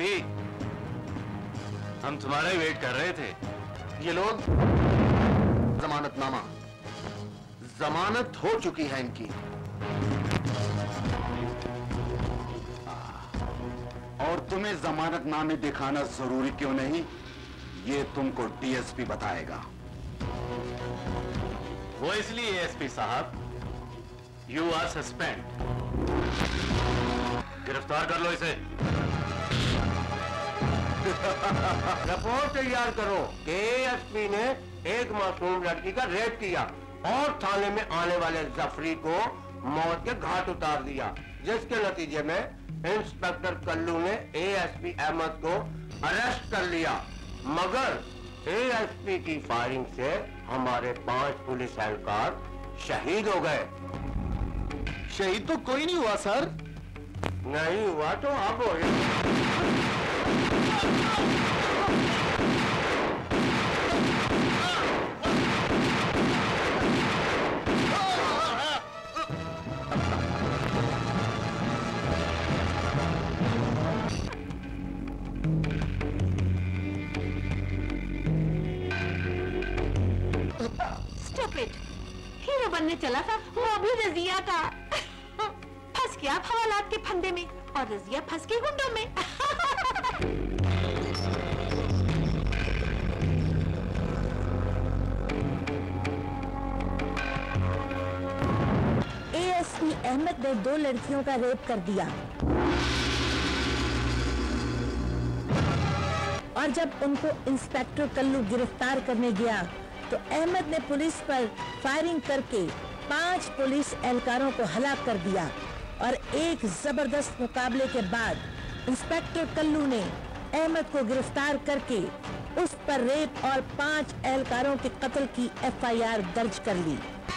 एसपी, हम तुम्हारा ही वेट कर रहे थे। ये लोग जमानतनामा, जमानत हो चुकी है इनकी। और तुम्हें जमानतनामे दिखाना जरूरी क्यों नहीं, ये तुमको डीएसपी बताएगा। वो इसलिए एसपी साहब, यू आर सस्पेंड। गिरफ्तार कर लो इसे। रिपोर्ट तैयार करो कि एएसपी ने एक मासूम लड़की का रेप किया और थाने में आने वाले जफरी को मौत के घाट उतार दिया, जिसके नतीजे में इंस्पेक्टर कल्लू ने एएसपी अहमद को अरेस्ट कर लिया। मगर एएसपी की फायरिंग से हमारे पांच पुलिस एहलकार शहीद हो गए। शहीद तो कोई नहीं हुआ सर। नहीं हुआ तो अब हो गया। हीरो बनने चला था, वो भी रजिया का फंस गया हवालात के फंदे में और रजिया फंस गई गुंडों में। एएसपी अहमद ने दो लड़कियों का रेप कर दिया और जब उनको इंस्पेक्टर कल्लू गिरफ्तार करने गया तो अहमद ने पुलिस पर फायरिंग करके पांच पुलिस एहलकारों को हलाक कर दिया और एक जबरदस्त मुकाबले के बाद इंस्पेक्टर कल्लू ने अहमद को गिरफ्तार करके उस पर रेप और पांच एहलकारों के कत्ल की एफआईआर दर्ज कर ली।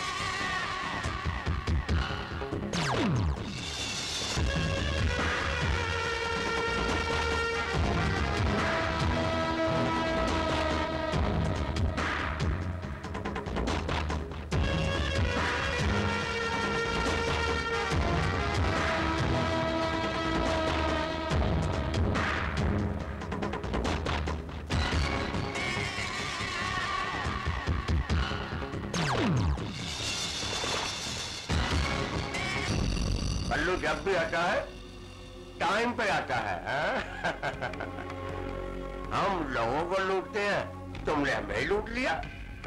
कल्लू जब भी आता है टाइम पे आता है, है? हम लोगों को लूटते हैं, तुमने हमें ही लूट लिया।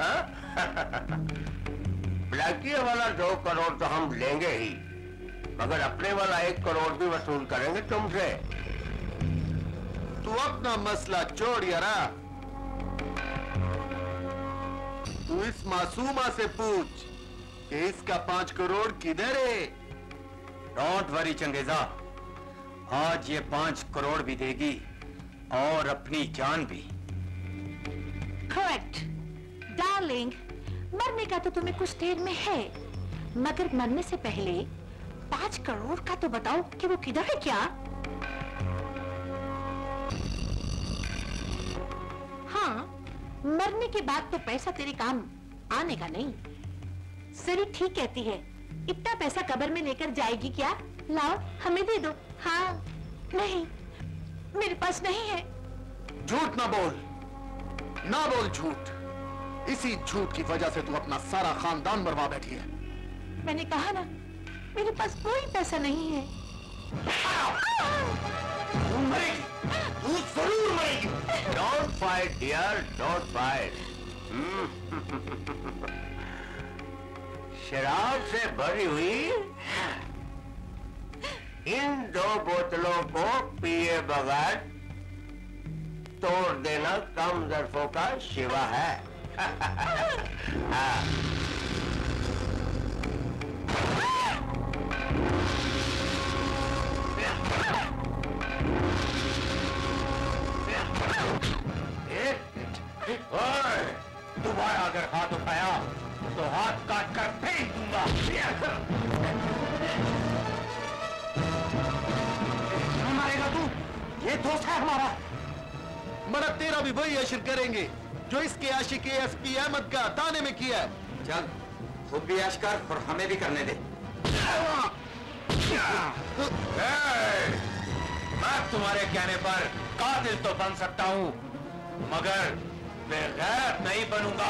ब्लैकी वाला दो करोड़ तो हम लेंगे ही, मगर अपने वाला एक करोड़ भी वसूल करेंगे तुमसे। तू अपना मसला छोड़ यारा, तू इस मासूमा से पूछ कि इसका पांच करोड़ किधर है। डोंट वरी चंगेजा, आज ये पांच करोड़ भी देगी और अपनी जान भी। करेक्ट डार्लिंग, मरने का तो तुम्हें कुछ देर में है, मगर मरने से पहले पांच करोड़ का तो बताओ कि वो किधर है। क्या हाँ, मरने के बाद तो पैसा तेरे काम आने का नहीं। सरी ठीक कहती है, इतना पैसा कब्र में लेकर जाएगी क्या? लाओ हमें दे दो। हाँ नहीं, मेरे पास नहीं है। झूठ ना बोल, ना बोल झूठ। इसी झूठ की वजह से तू अपना सारा खानदान बर्बाद बैठी है। मैंने कहा ना, मेरे पास कोई पैसा नहीं है। तू मरेगी, तू जरूर मरेगी। Don't fight dear, don't fight. शराब से भरी हुई इन दो बोतलों को पिए बगैर तोड़ देना कम ज़र्फ़ों का शिवा है। हाँ। दोबारा अगर हाथ उठाया तो हाथ काट कर फेंक दूंगा। मारेगा तू? ये दोस्त है हमारा। मगर तेरा भी वही अशर करेंगे जो इसके आशिक एएसपी अहमद का ताने में किया है। चल खुद भी ऐश कर और हमें भी करने दे। मैं तुम्हारे कहने पर कातिल तो बन सकता हूं, मगर बेगैरत नहीं बनूंगा।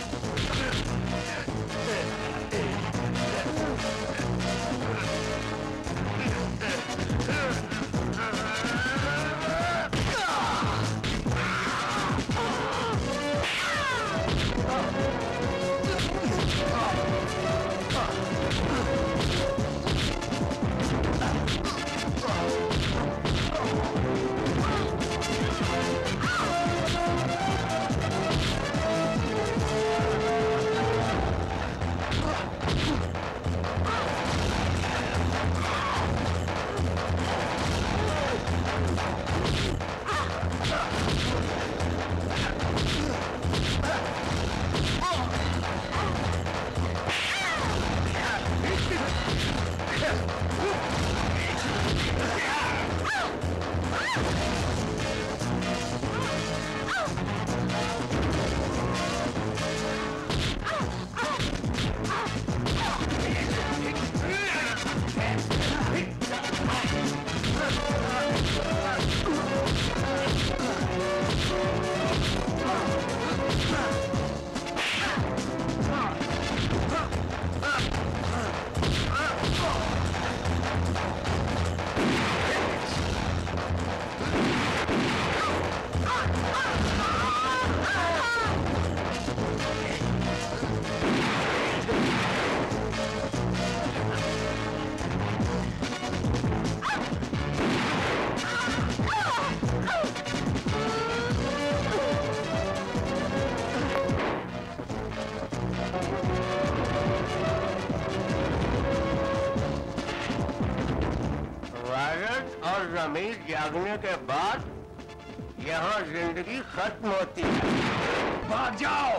और रमेश जागने के बाद यहाँ जिंदगी खत्म होती है। भाग जाओ,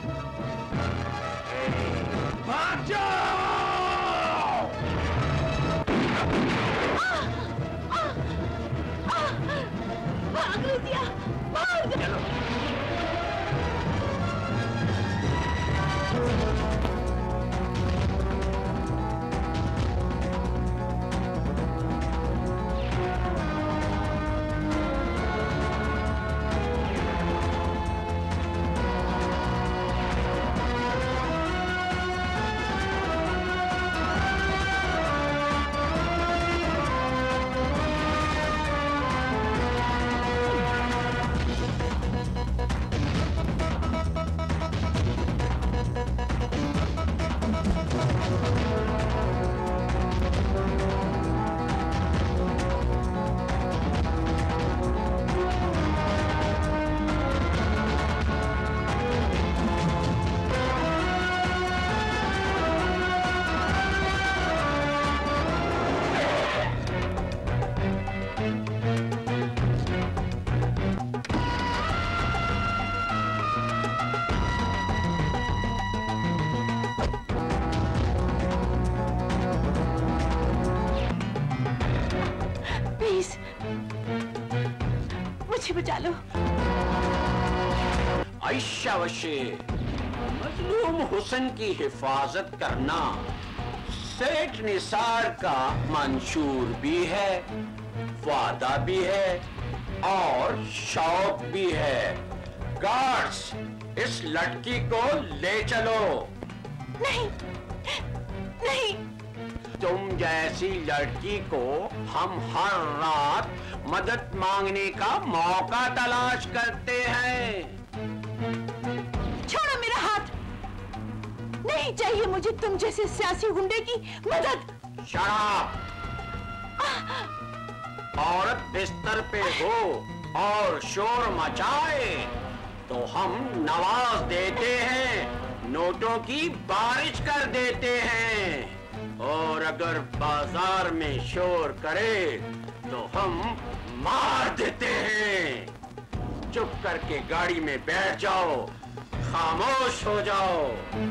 भाग जाओ। भाग रजिया, भाग। चलो। बचा लो। आयशा वशे मजलूम हुसन की हिफाजत करना सेठ निसार का मंशूर भी है, वादा भी है और शौक भी है। गार्ड्स, इस लड़की को ले चलो। नहीं, नहीं। तुम जैसी लड़की को हम हर रात मदद मांगने का मौका तलाश करते हैं। छोड़ो मेरा हाथ। नहीं चाहिए मुझे तुम जैसे सियासी गुंडे की मदद। शराब। औरत बिस्तर पे हो और शोर मचाए तो हम नवाज देते हैं, नोटों की बारिश कर देते हैं, और अगर बाजार में शोर करे तो हम मार देते हैं। चुप करके गाड़ी में बैठ जाओ, खामोश हो जाओ।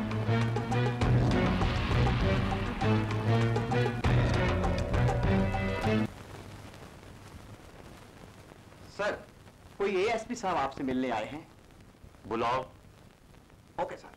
सर, कोई एएसपी साहब आपसे मिलने आए हैं। बुलाओ। Okay sir.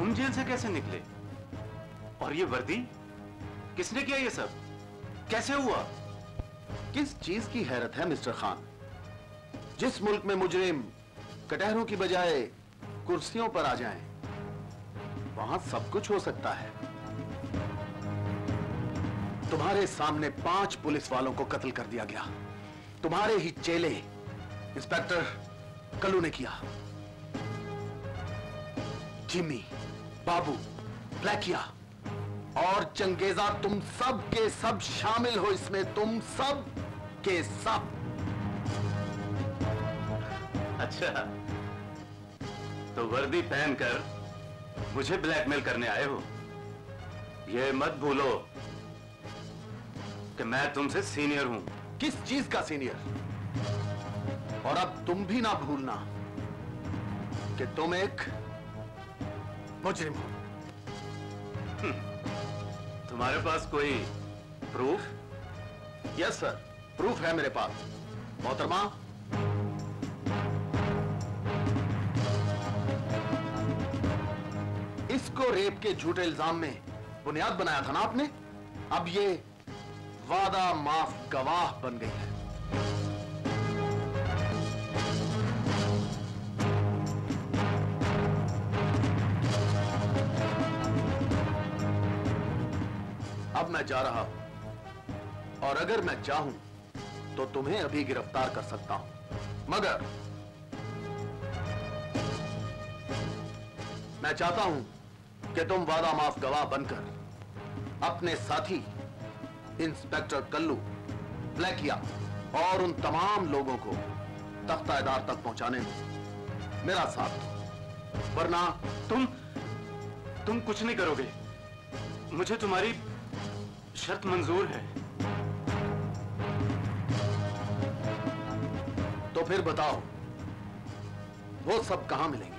तुम जेल से कैसे निकले? और ये वर्दी किसने किया? ये सब कैसे हुआ? किस चीज की हैरत है मिस्टर खान? जिस मुल्क में मुजरिम कटहरों की बजाय कुर्सियों पर आ जाएं, वहां सब कुछ हो सकता है। तुम्हारे सामने पांच पुलिस वालों को कत्ल कर दिया गया। तुम्हारे ही चेले इंस्पेक्टर कल्लू ने किया। जिमी, बाबू, ब्लैकिया और चंगेजा, तुम सब के सब शामिल हो इसमें। तुम सब के सब। अच्छा, तो वर्दी पहनकर मुझे ब्लैकमेल करने आए हो? ये मत भूलो कि मैं तुमसे सीनियर हूं। किस चीज का सीनियर? और अब तुम भी ना भूलना कि तुम एक मुजरिम हो। तुम्हारे पास कोई प्रूफ? यस सर, प्रूफ है मेरे पास। मोहतरमा, इसको रेप के झूठे इल्जाम में बुनियाद बनाया था ना आपने। अब ये वादा माफ गवाह बन गई है। अब मैं जा रहा हूं और अगर मैं चाहूं तो तुम्हें अभी गिरफ्तार कर सकता हूं, मगर मैं चाहता हूं कि तुम वादा माफ गवाह बनकर अपने साथी इंस्पेक्टर कल्लू, ब्लैकिया और उन तमाम लोगों को तख्ताएदार तक पहुंचाने में मेरा साथ दो, वरना तुम तुम कुछ नहीं करोगे। मुझे तुम्हारी शर्त मंजूर है। तो फिर बताओ, वो सब कहां मिलेंगे?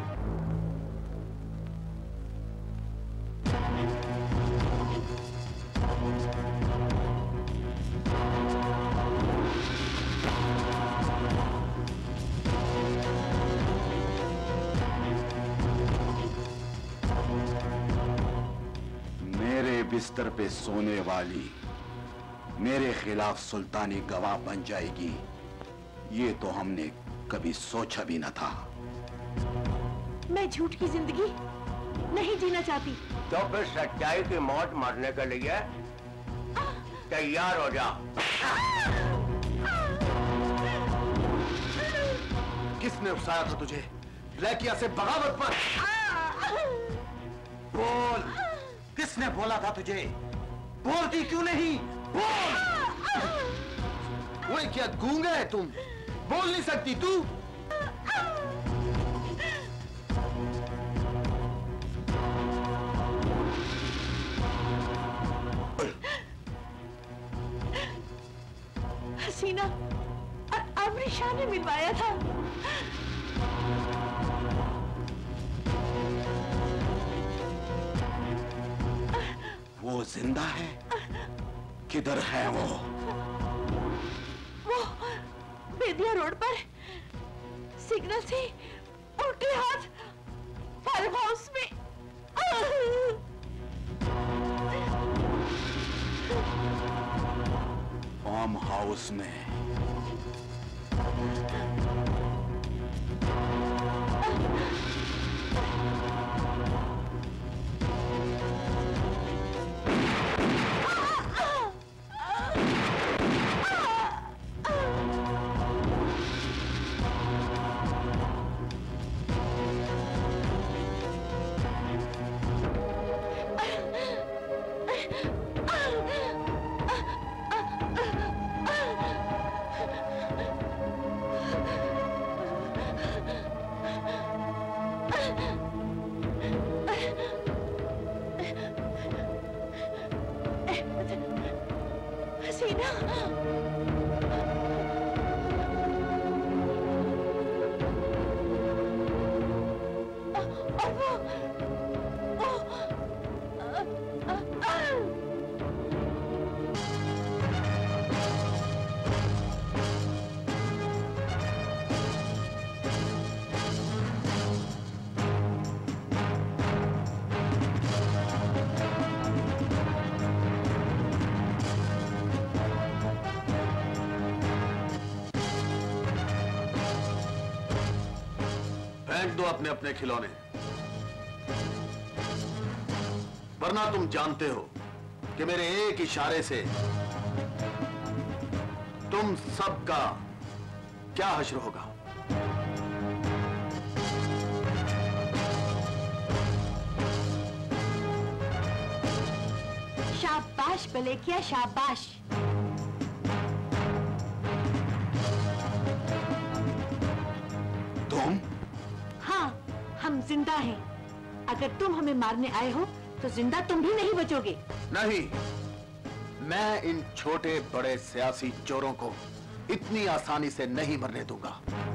बिस्तर पे सोने वाली मेरे खिलाफ सुल्तानी गवाह बन जाएगी, ये तो हमने कभी सोचा भी न था। मैं झूठ की जिंदगी नहीं जीना चाहती। तो फिर सच्चाई की मौत मरने के लिए तैयार हो जा। किसने उकसाया था तुझे ब्लैकिया से बगावत पर? बोल, किसने बोला था तुझे? बोलती क्यों नहीं? बोल। वो क्या गूंगा है तुम? बोल नहीं सकती तू? हसीना अमरी शाह ने मिलवाया था। वो जिंदा है? किधर है वो? वो बेदिया रोड पर सिग्नल से उल्टे हाथ फार्म हाउस में। फार्म हाउस में? फेंक दो अपने अपने खिलौने, वरना तुम जानते हो कि मेरे एक इशारे से तुम सबका क्या हश्र होगा। शाबाश बलेकिया, शाबाश। तुम? हाँ, हम जिंदा हैं। अगर तुम हमें मारने आए हो तो जिंदा तुम भी नहीं बचोगे। नहीं, मैं इन छोटे बड़े सियासी चोरों को इतनी आसानी से नहीं मरने दूंगा।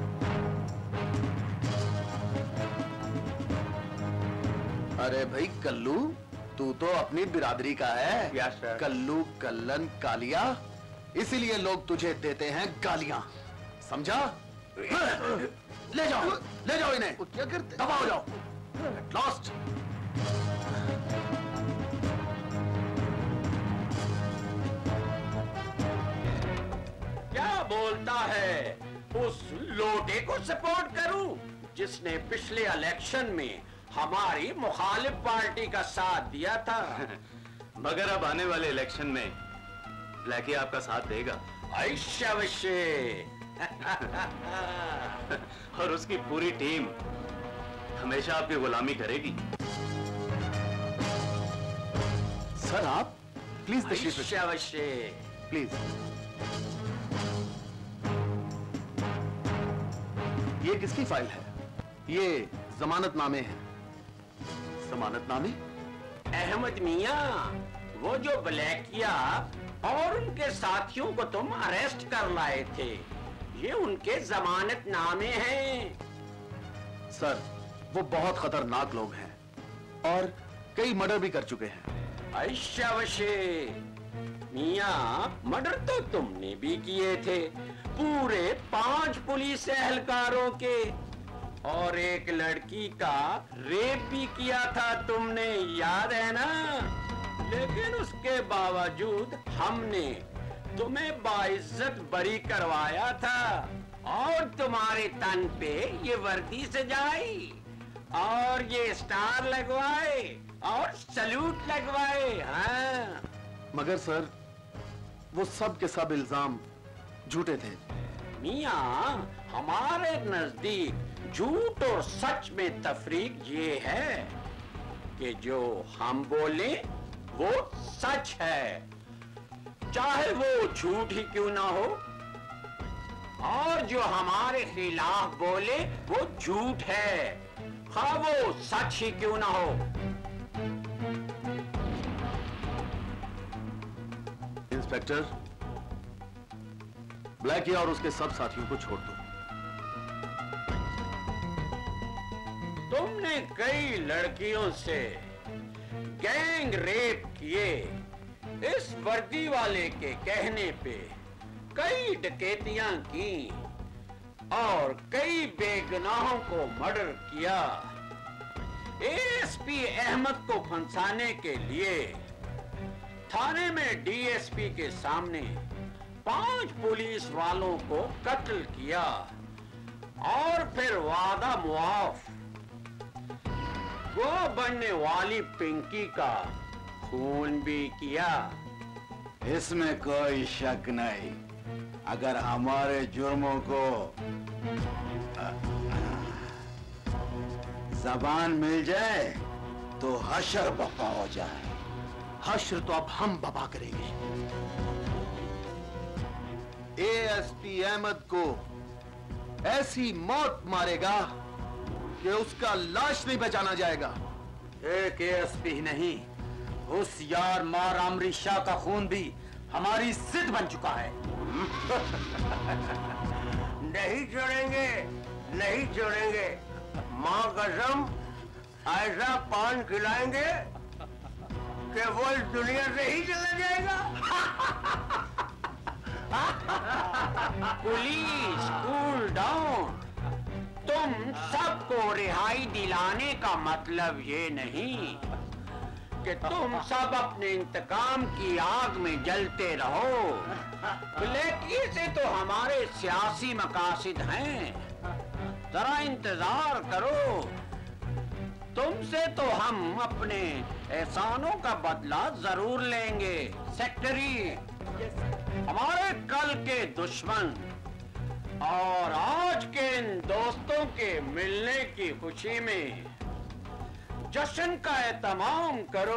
अरे भाई कल्लू, तू तो अपनी बिरादरी का है। Yes, sir. कल्लू कल्लन कालिया, इसीलिए लोग तुझे देते हैं गालियां, समझा? ले जाओ, ले जाओ इन्हें। क्या करते? दबा हो जाओ। लॉस्ट। क्या बोलता है? उस लोटे को सपोर्ट करूं जिसने पिछले इलेक्शन में हमारी मुखालिफ पार्टी का साथ दिया था। मगर अब आने वाले इलेक्शन में ब्लैकी आपका साथ देगा। अवश्य अवश्य। और उसकी पूरी टीम हमेशा आपकी गुलामी करेगी। सर आप प्लीज तशरीफ अवश्य अवश्य। प्लीज। ये किसकी फाइल है? ये जमानतनामे हैं। जमानतनामे? अहमद मियां, वो जो ब्लैकिया और उनके साथियों को तुम अरेस्ट कर लाए थे, ये उनके जमानतनामे हैं। सर, वो बहुत खतरनाक लोग हैं और कई मर्डर भी कर चुके हैं। अवश्य अवश्य। मियां, मर्डर तो तुमने भी किए थे, पूरे पांच पुलिस एहलकारों के, और एक लड़की का रेप भी किया था तुमने, याद है ना? लेकिन उसके बावजूद हमने तुम्हें बाइज्जत बरी करवाया था और तुम्हारे तन पे ये वर्दी सजाई और ये स्टार लगवाए और सल्यूट लगवाए। हाँ, मगर सर, वो सब के सब इल्जाम झूठे थे। मियां, हमारे नजदीक झूठ और सच में तफरीक ये है कि जो हम बोले वो सच है, चाहे वो झूठ ही क्यों ना हो, और जो हमारे खिलाफ बोले वो झूठ है, हाँ वो सच ही क्यों ना हो। इंस्पेक्टर, ब्लैकी और उसके सब साथियों को छोड़ दो। तुमने कई लड़कियों से गैंग रेप किए, इस वर्दी वाले के कहने पे कई डकैतियां की और कई बेगुनाहों को मर्डर किया। एएसपी अहमद को फंसाने के लिए थाने में डीएसपी के सामने पांच पुलिस वालों को कत्ल किया और फिर वादा मुआफ वो बनने वाली पिंकी का खून भी किया। इसमें कोई शक नहीं, अगर हमारे जुर्मों को जबान मिल जाए तो हशर बपा हो जाए। हश्र तो अब हम बपा करेंगे। एएसपी अहमद को ऐसी मौत मारेगा कि उसका लाश नहीं पहचाना जाएगा। एक एएसपी ही नहीं, उस यार मार आमरी शाह का खून भी हमारी जिद बन चुका है। नहीं छोड़ेंगे, नहीं छोड़ेंगे। माँ कसम, ऐसा पान खिलाएंगे कि वो इस दुनिया से ही चला जाएगा। Police, cool down. तुम सबको रिहाई दिलाने का मतलब ये नहीं कि तुम सब अपने इंतकाम की आग में जलते रहो। ब्लैकी से तो हमारे सियासी मकासद हैं। जरा इंतजार करो। तुमसे तो हम अपने एहसानों का बदला जरूर लेंगे सेक्रेटरी। हमारे कल के दुश्मन और आज के इन दोस्तों के मिलने की खुशी में जश्न का एहतमाम करो।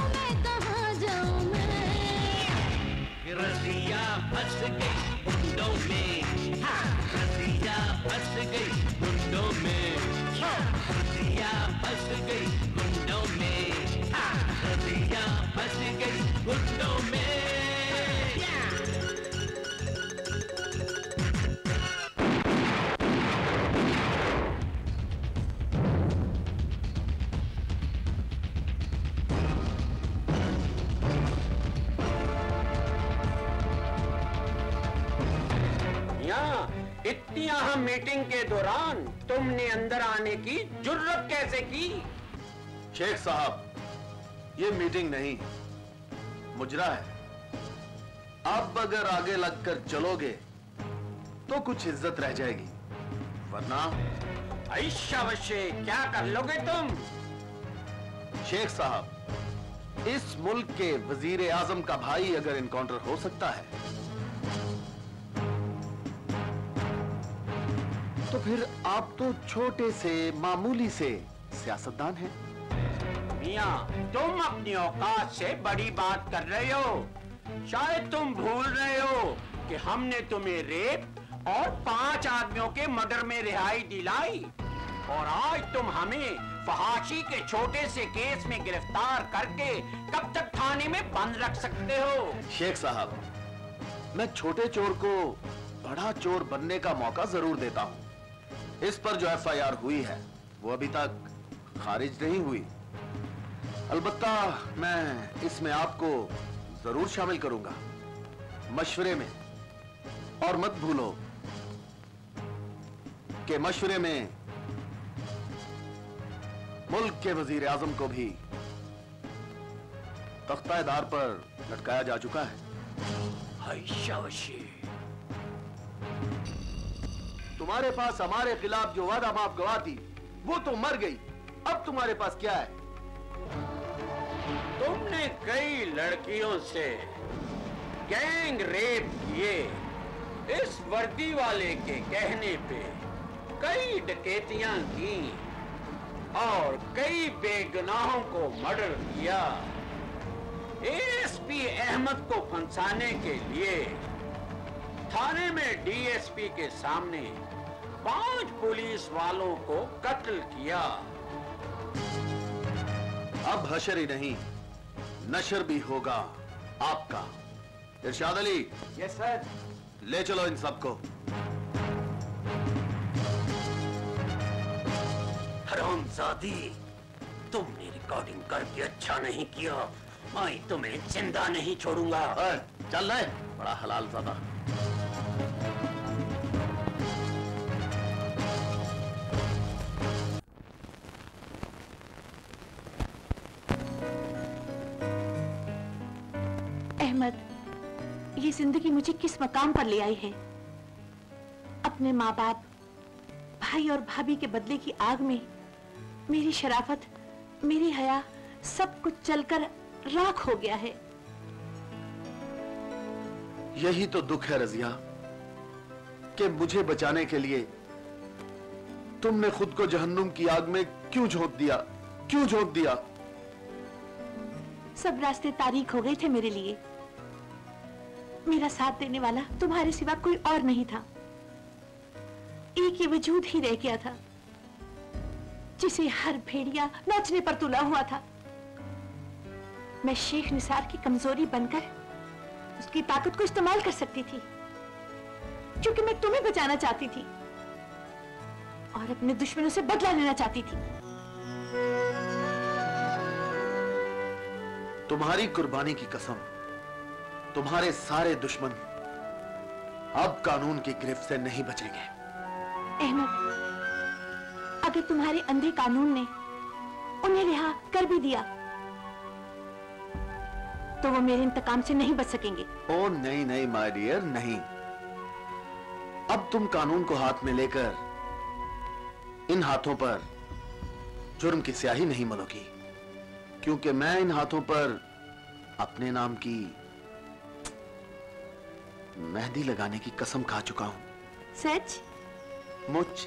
रसिया फंस गई गुंडों गई गुंडों में, रजिया फंस गई गुंडों में, रजिया फंस गई गुंडों में। इतनी अहम मीटिंग के दौरान तुमने अंदर आने की जुर्रत कैसे की? शेख साहब, ये मीटिंग नहीं, मुजरा है। आप अगर आगे लगकर चलोगे तो कुछ इज्जत रह जाएगी, वरना ऐशावशे क्या कर लोगे तुम? शेख साहब, इस मुल्क के वजीर आजम का भाई अगर इनकाउंटर हो सकता है तो फिर आप तो छोटे से मामूली से सियासतदान हैं। मियां, तुम अपनी औकात से बड़ी बात कर रहे हो। शायद तुम भूल रहे हो कि हमने तुम्हें रेप और पांच आदमियों के मर्डर में रिहाई दिलाई, और आज तुम हमें फहाशी के छोटे से केस में गिरफ्तार करके कब तक थाने में बंद रख सकते हो? शेख साहब, मैं छोटे चोर को बड़ा चोर बनने का मौका जरूर देता हूं। इस पर जो एफ आई आर हुई है वो अभी तक खारिज नहीं हुई। अलबत्ता मैं इसमें आपको जरूर शामिल करूंगा मशवरे में, और मत भूलो कि मशवरे में मुल्क के वजीर आजम को भी तख्ताएदार पर लटकाया जा चुका है। तुम्हारे पास हमारे खिलाफ जो वादा माफ गवाह थी वो तो मर गई, अब तुम्हारे पास क्या है? तुमने कई लड़कियों से गैंग रेप किए, इस वर्दी वाले के कहने पे कई डकैतियां की और कई बेगुनाहों को मर्डर किया। एस पी अहमद को फंसाने के लिए थाने में डी एस पी के सामने पांच पुलिस वालों को कत्ल किया। अब हशर ही नहीं, नशर भी होगा आपका। इरशाद अली। Yes sir. ले चलो इन सबको। हरामजादी, तुमने रिकॉर्डिंग करके अच्छा नहीं किया, मैं तुम्हें जिंदा नहीं छोड़ूंगा। चल रहे, बड़ा हलाल ज़ादा। अहमद, ये जिंदगी मुझे किस मकाम पर ले आई है। अपने माँ बाप, भाई और भाभी के बदले की आग में मेरी शराफत, मेरी हया सब कुछ जलकर राख हो गया है। यही तो दुख है रजिया कि मुझे बचाने के लिए तुमने खुद को जहन्नुम की आग में क्यों झोंक दिया, क्यों झोंक दिया? सब रास्ते तारीख हो गए थे मेरे लिए। मेरा साथ देने वाला तुम्हारे सिवा कोई और नहीं था। एक ही वजूद ही रह गया था जिसे हर भेड़िया नाचने पर तुला हुआ था। मैं शेख निसार की कमजोरी बनकर उसकी ताकत को इस्तेमाल कर सकती थी, क्योंकि मैं तुम्हें बचाना चाहती थी और अपने दुश्मनों से बदला लेना चाहती थी। तुम्हारी कुर्बानी की कसम, तुम्हारे सारे दुश्मन अब कानून की गिरफ्त से नहीं बचेंगे। अहमद, अगर तुम्हारे अंधे कानून ने उन्हें रिहा कर भी दिया तो वो मेरे इंतकाम से नहीं बच सकेंगे। ओ नहीं नहीं माय डियर, नहीं। अब तुम कानून को हाथ में लेकर इन हाथों पर जुर्म की स्याही नहीं मलोगी, क्योंकि मैं इन हाथों पर अपने नाम की मेहंदी लगाने की कसम खा चुका हूं। सच? मुझ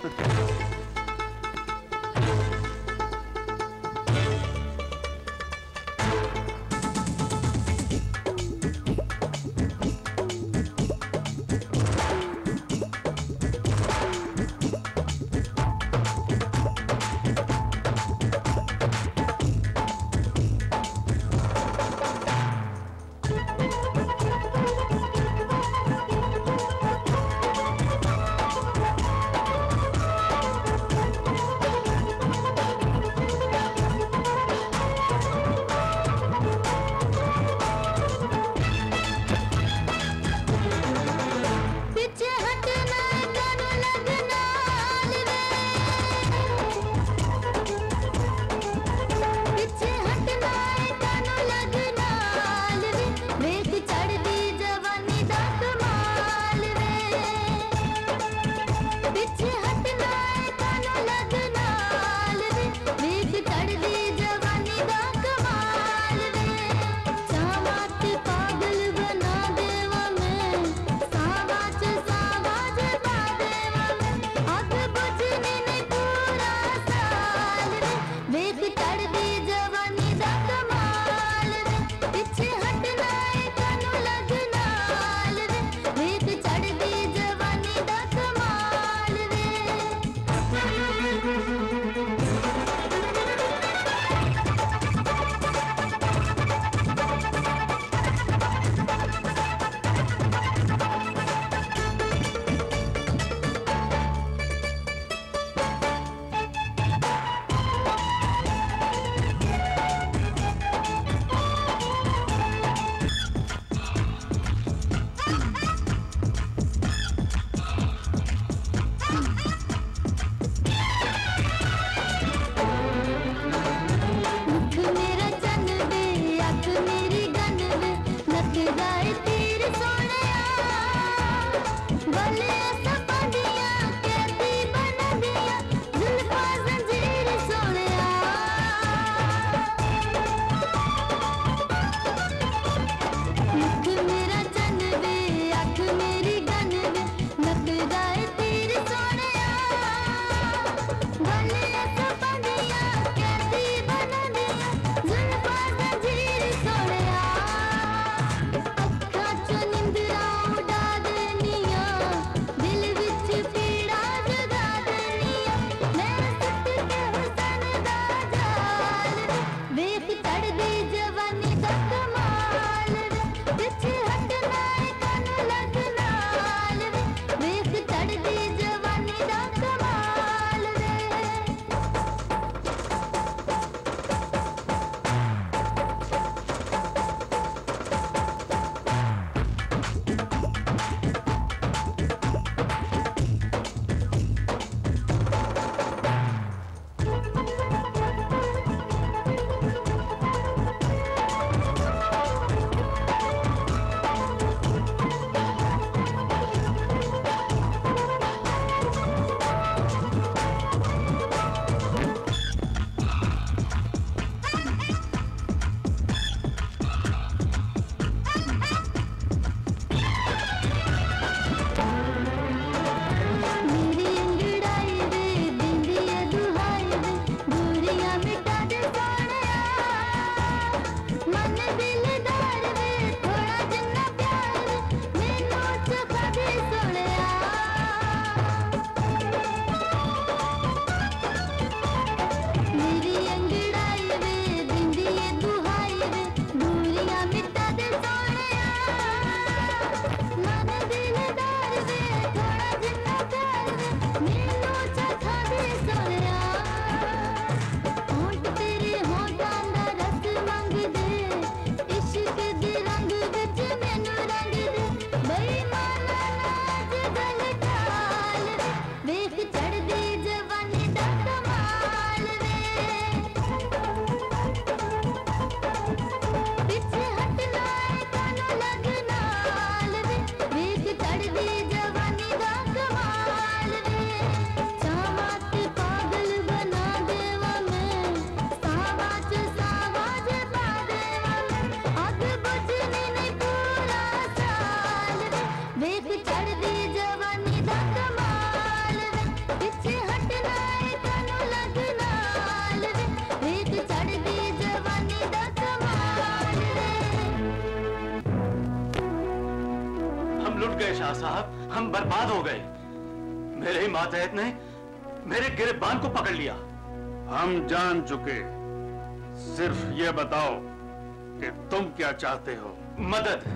शाह साहब, हम बर्बाद हो गए। मेरे ही मातहत ने मेरे गिरबान को पकड़ लिया। हम जान चुके, सिर्फ ये बताओ कि तुम क्या चाहते हो। मदद।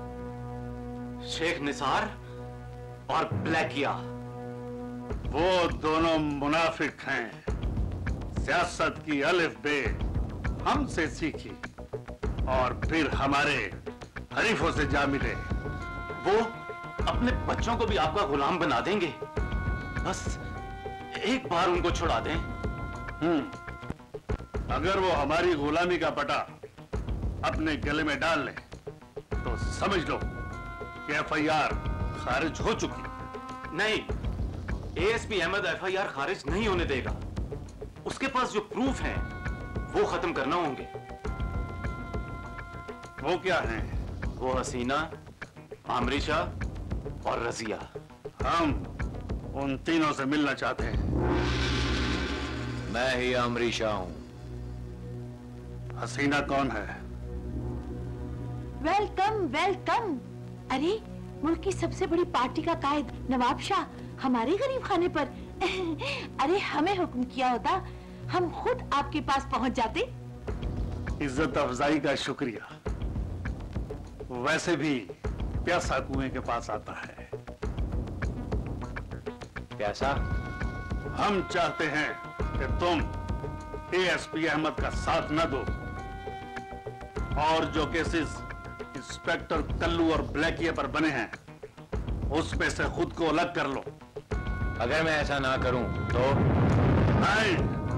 शेख निसार और ब्लैकिया, वो दोनों मुनाफिक हैं। सियासत की अलिफ बे हमसे सीखी और फिर हमारे हरीफों से जा मिले। वो अपने बच्चों को भी आपका गुलाम बना देंगे। बस एक बार उनको छुड़ा दें। हम्म, अगर वो हमारी गुलामी का पटा अपने गले में डाल ले तो समझ लो कि एफ आई आर खारिज हो चुकी। नहीं, ASP Ahmed F I R खारिज नहीं होने देगा। उसके पास जो प्रूफ हैं, वो खत्म करना होंगे। वो क्या हैं? वो हसीना, आमरीशा और रजिया। हम उन तीनों से मिलना चाहते हैं। मैं ही आमरीशा हूं। हसीना कौन है? Welcome welcome. अरे, मुल्क की सबसे बड़ी पार्टी का कायद नवाब शाह हमारे गरीब खाने पर। अरे, हमें हुक्म किया होता, हम खुद आपके पास पहुंच जाते। इज्जत अफजाई का शुक्रिया। वैसे भी प्यासा कुएं के पास आता है। प्यासा? हम चाहते हैं कि तुम एएसपी अहमद का साथ न दो और जो केसेस इंस्पेक्टर कल्लू और ब्लैकिया पर बने हैं, उसमें से खुद को अलग कर लो। अगर मैं ऐसा ना करूं तो? नहीं,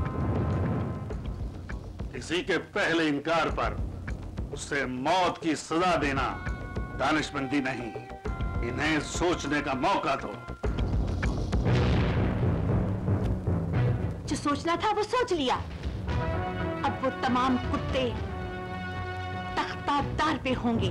किसी के पहले इनकार पर उसे मौत की सजा देना दानिशमंदी नहीं। इन्हें सोचने का मौका दो। जो सोचना था वो सोच लिया। अब वो तमाम कुत्ते तख्तादार पे होंगे।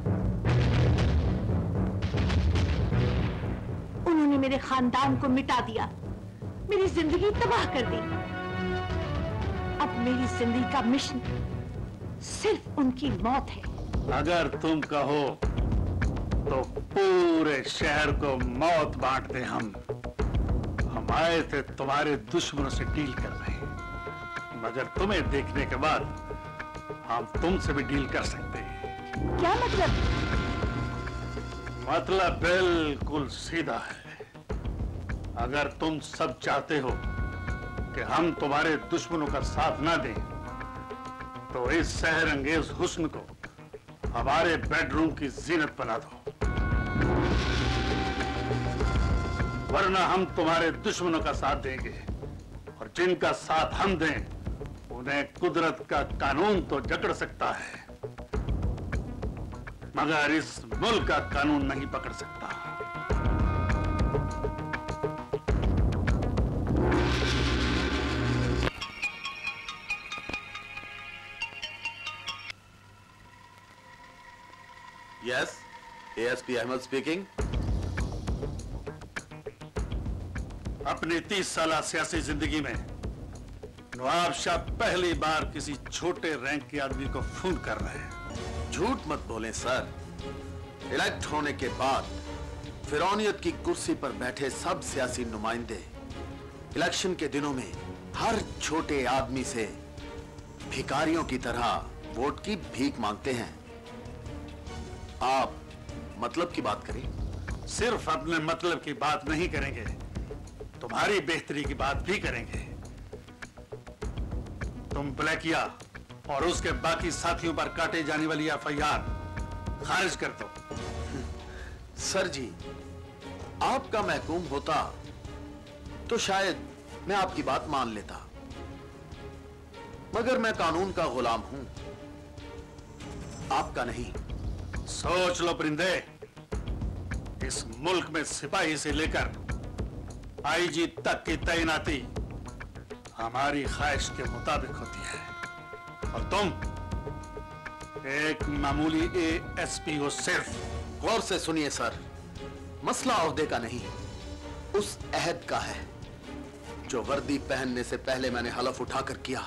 उन्होंने मेरे खानदान को मिटा दिया, मेरी जिंदगी तबाह कर दी। अब मेरी जिंदगी का मिशन सिर्फ उनकी मौत है। अगर तुम कहो तो पूरे शहर को मौत बांट दे। हम हम आए थे तुम्हारे दुश्मनों से डील करने, मगर तुम्हें देखने के बाद हम तुमसे भी डील कर सकते हैं। क्या मतलब? मतलब बिल्कुल सीधा है। अगर तुम सब चाहते हो कि हम तुम्हारे दुश्मनों का साथ ना दें, तो इस शहर अंगेज हुस्न को हमारे बेडरूम की जीनत बना दो, वरना हम तुम्हारे दुश्मनों का साथ देंगे और जिनका साथ हम दें उन्हें कुदरत का कानून तो जकड़ सकता है, मगर इस मुल्क का कानून नहीं पकड़ सकता। Yes, ASP Ahmed speaking. अपनी तीस साल सियासी जिंदगी में नवाब शाह पहली बार किसी छोटे रैंक के आदमी को फोन कर रहे हैं। झूठ मत बोलें सर। इलेक्ट होने के बाद फिरौनियत की कुर्सी पर बैठे सब सियासी नुमाइंदे इलेक्शन के दिनों में हर छोटे आदमी से भिखारियों की तरह वोट की भीख मांगते हैं। आप मतलब की बात करें। सिर्फ अपने मतलब की बात नहीं करेंगे, तुम्हारी बेहतरी की बात भी करेंगे। तुम ब्लैकिया और उसके बाकी साथियों पर काटे जाने वाली एफ आई आर खारिज कर दो। सर जी, आपका महकूम होता तो शायद मैं आपकी बात मान लेता, मगर मैं कानून का गुलाम हूं, आपका नहीं। सोच लो परिंदे, इस मुल्क में सिपाही से लेकर आईजी तक की तैनाती हमारी ख्वाहिश के मुताबिक होती है, और तुम एक मामूली एएसपी हो सिर्फ। गौर से सुनिए सर, मसला ओहदे का नहीं, उस अहद का है जो वर्दी पहनने से पहले मैंने हलफ उठाकर किया।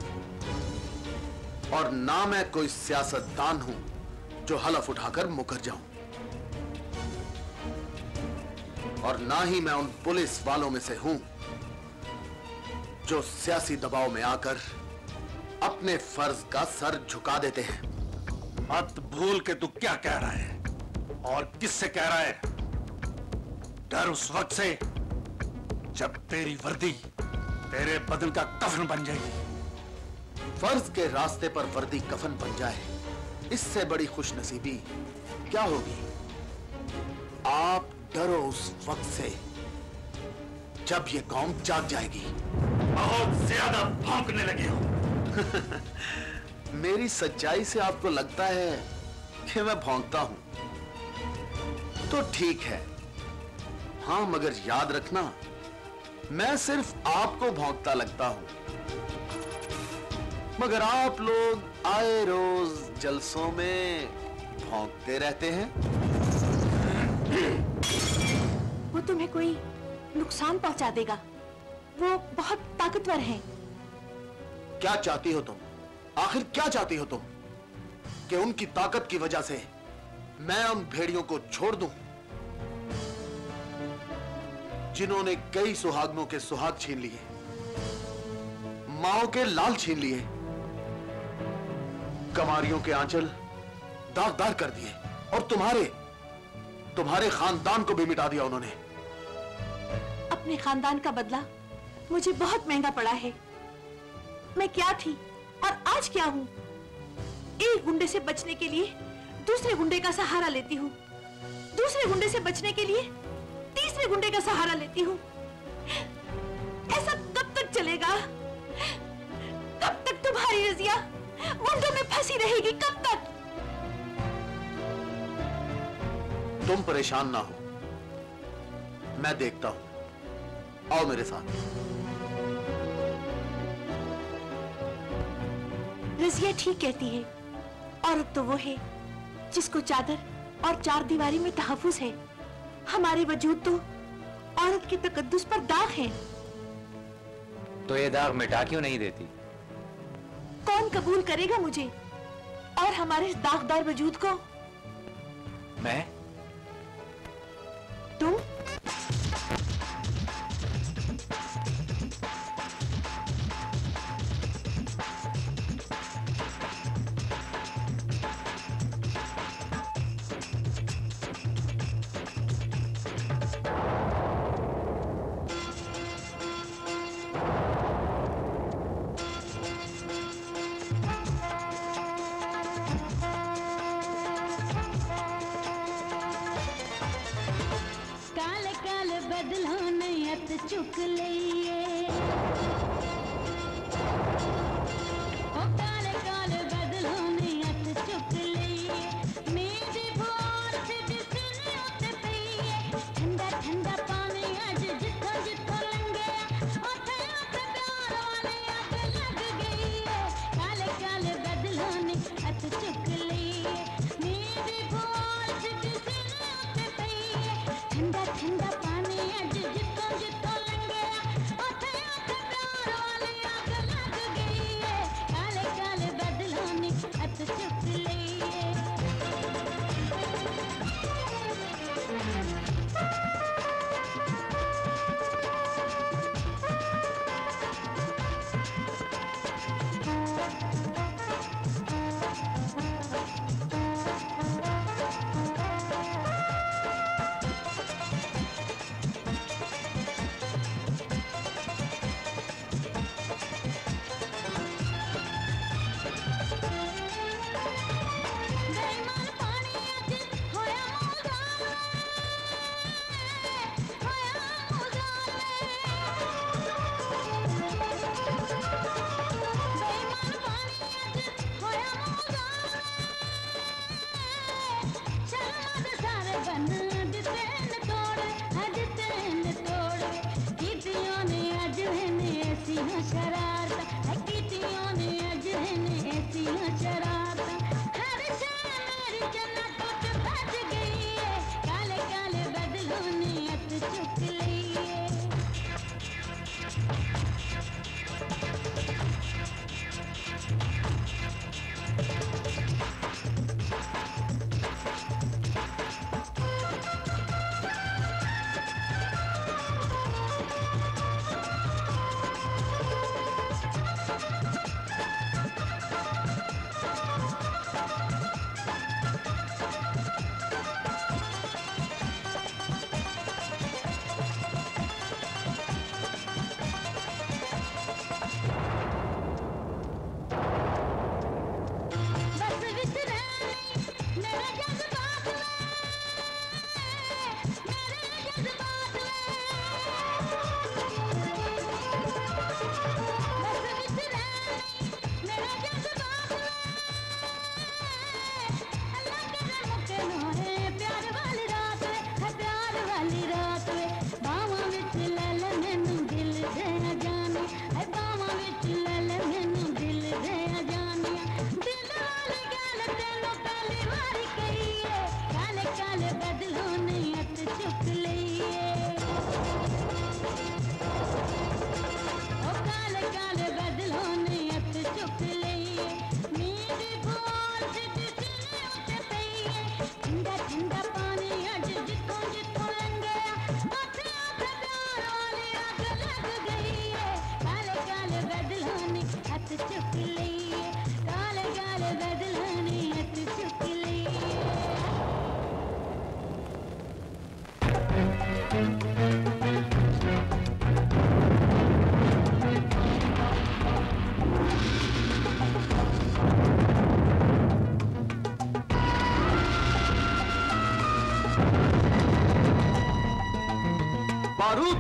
और ना मैं कोई सियासतदान हूं जो हलफ उठाकर मुकर जाऊं। और ना ही मैं उन पुलिस वालों में से हूं जो सियासी दबाव में आकर अपने फर्ज का सर झुका देते हैं। मत भूल के तू क्या कह रहा है और किससे कह रहा है। डर उस वक्त से जब तेरी वर्दी तेरे बदन का कफन बन जाएगी। फर्ज के रास्ते पर वर्दी कफन बन जाए, इससे बड़ी खुशनसीबी क्या होगी। आप डरो उस वक्त से जब ये कौम जाग जाएगी। बहुत ज्यादा भौंकने लगे हो। मेरी सच्चाई से आपको लगता है कि मैं भौंकता हूं, तो ठीक है। हाँ, मगर याद रखना, मैं सिर्फ आपको भौंकता लगता हूं, मगर आप लोग आए रोज जलसों में भौंकते रहते हैं। वो तुम्हें कोई नुकसान पहुंचा देगा। वो बहुत ताकतवर हैं। क्या चाहती हो तुम? आखिर क्या चाहती हो तुम? कि उनकी ताकत की वजह से मैं उन भेड़ियों को छोड़ दूं जिन्होंने कई सुहागनों के सुहाग छीन लिए, माओ के लाल छीन लिए, कमारियों के आंचल दागदार कर दिए और तुम्हारे तुम्हारे खानदान को भी मिटा दिया उन्होंने। अपने खानदान का बदला मुझे बहुत महंगा पड़ा है। मैं क्या थी और आज क्या हूं। एक गुंडे से बचने के लिए दूसरे गुंडे का सहारा लेती हूं, दूसरे गुंडे से बचने के लिए तीसरे गुंडे का सहारा लेती हूं। ऐसा कब तक चलेगा? कब तक तुम्हारी रजिया गुंडों में फंसी रहेगी? कब तक? तुम परेशान ना हो, मैं देखता हूं। आओ मेरे साथ। रजिया ठीक कहती है। औरत तो वो है जिसको चादर और चार दीवारी में तहफ्फुज है। हमारे वजूद तो औरत के तकद्दुस पर दाग है। तो ये दाग मिटा क्यों नहीं देती? कौन कबूल करेगा मुझे और हमारे इस दागदार वजूद को? मैं? तुम? चुक लिए ओ काले काले बदलो ने हथ चुक लिए मेरी भोर से जिसने उते पई ठंडा ठंडा पानी अज जिथों जिथों लंघे ओथे ओथे प्यार वाली आग लग गई है। काले काले बदलो ने हथ चुक लिए मेरी भोर से जिसने उते पई ठंडा ठंडा पानी अज जिथों जिथों लंघे ओथे ओथे प्यार वाली आग लग गई।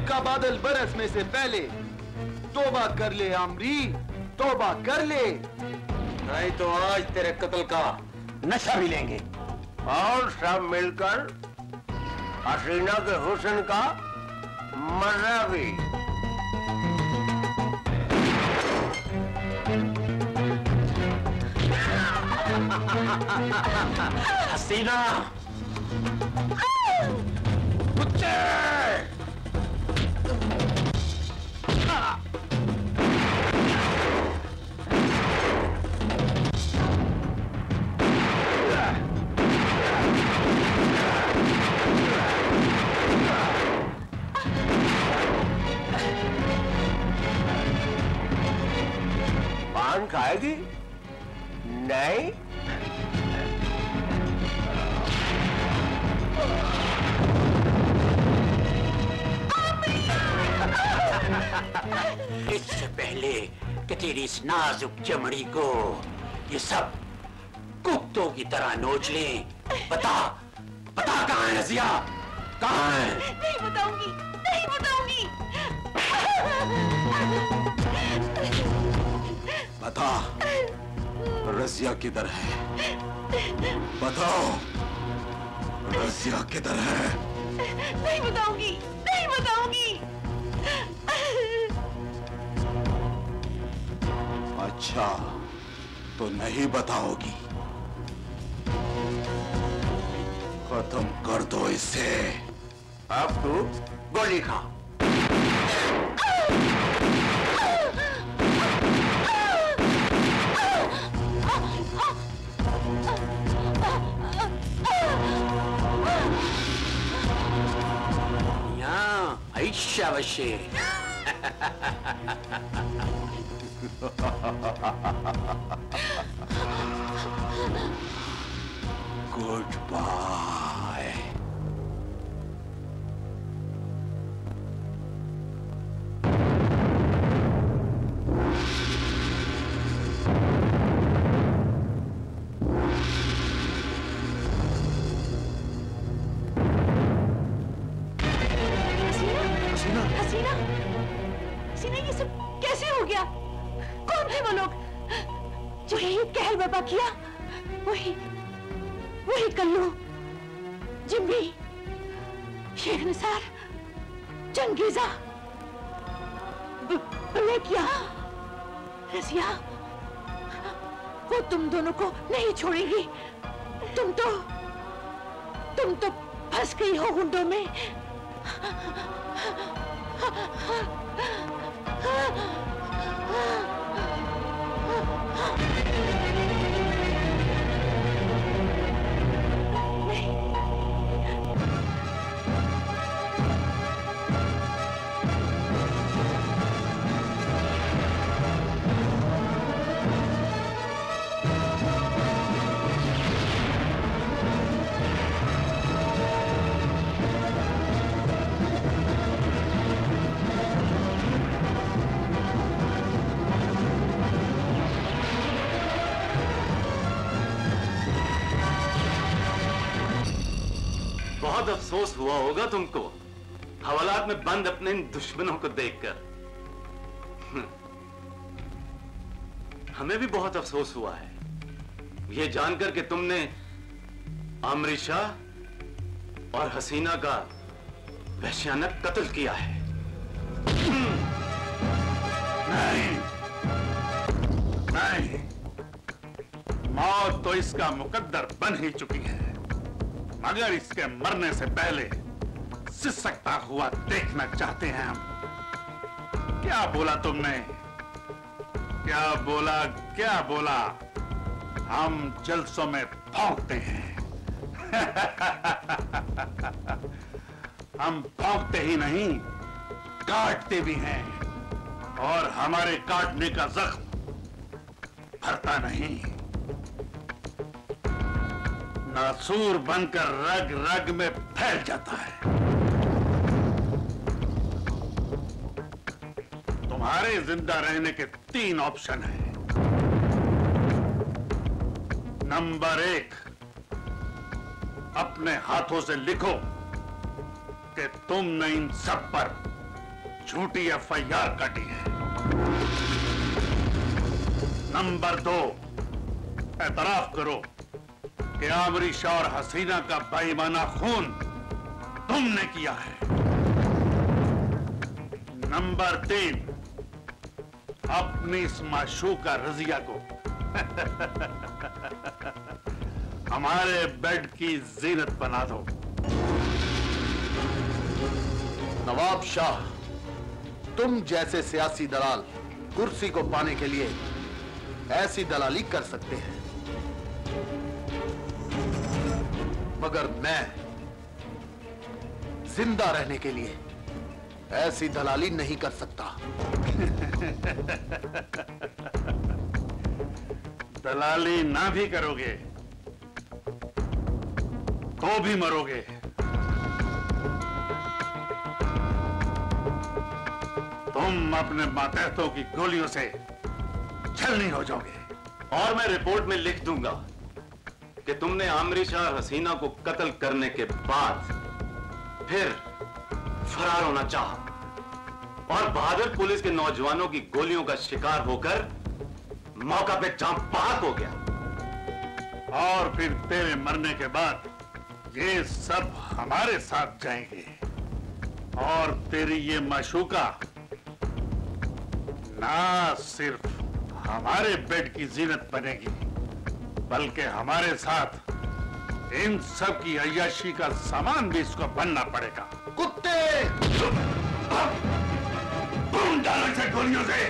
का बादल बरसने से पहले तौबा कर ले आमरी, तौबा कर ले, नहीं तो आज तेरे कत्ल का नशा भी लेंगे और सब मिलकर हसीना के हुस्न का मजा भी। हसीना कुत्ते! पान खाएगी? नहीं? इससे पहले कि तेरी इस नाजुक चमड़ी को ये सब कुत्तों की तरह नोच ले, बता बता कहाँ है रज़िया, कहाँ है? नहीं बताऊंगी, नहीं बताऊंगी। बता रज़िया किधर है? बताओ रज़िया किधर है? नहीं बताऊंगी, नहीं बताऊंगी। अच्छा तो नहीं बताओगी, खत्म कर दो इसे। अब तू गोली खा। यहाँ ऐशा वशे। Good bye. हसीना, हसीना, हसीना, ये सब कैसे हो गया? कौन थे वो लोग जो यही कहल बर्पा किया? वही वही कल्लू, जिम्मी, शेख निसार, चंगेजा, बलेकिया, रज़िया, वो तुम दोनों को नहीं छोड़ेगी। तुम तो तुम तो फंस गई हो गुंडों में। बहुत अफसोस हुआ होगा तुमको हवालात में बंद अपने इन दुश्मनों को देखकर। हमें भी बहुत अफसोस हुआ है ये जानकर कि तुमने आमरी शाह और हसीना का वहशियाना कत्ल किया है। नहीं नहीं, मौत तो इसका मुकद्दर बन ही चुकी है, मगर इसके मरने से पहले सिसकता हुआ देखना चाहते हैं हम। क्या बोला तुमने? क्या बोला? क्या बोला? हम जलसों में भौंकते हैं। हम भौंकते ही नहीं, काटते भी हैं, और हमारे काटने का जख्म भरता नहीं, नासूर बनकर रग रग में फैल जाता है। तुम्हारे जिंदा रहने के तीन ऑप्शन हैं। नंबर एक, अपने हाथों से लिखो कि तुमने इन सब पर झूठी एफ आई आर काटी है। नंबर दो, एतराफ करो कि आमरी शाह और हसीना का बेईमाना खून तुमने किया है। नंबर तीन, अपनी इस माशूका रजिया को हमारे बेड की जीनत बना दो। नवाब शाह, तुम जैसे सियासी दलाल कुर्सी को पाने के लिए ऐसी दलाली कर सकते हैं, मगर मैं जिंदा रहने के लिए ऐसी दलाली नहीं कर सकता। दलाली ना भी करोगे तो भी मरोगे। तुम अपने मातहतों की गोलियों से छलनी हो जाओगे। और मैं रिपोर्ट में लिख दूंगा कि तुमने आमरी शाह और हसीना को कत्ल करने के बाद फिर फरार होना चाहा और बहादुर पुलिस के नौजवानों की गोलियों का शिकार होकर मौका पे जाम बहक हो गया। और फिर तेरे मरने के बाद ये सब हमारे साथ जाएंगे और तेरी ये माशूका ना सिर्फ हमारे बेड की जीनत बनेगी, बल्कि हमारे साथ इन सब की अय्याशी का सामान भी इसको बनना पड़ेगा। कुत्ते! बूम डालो इसे गोलियों से।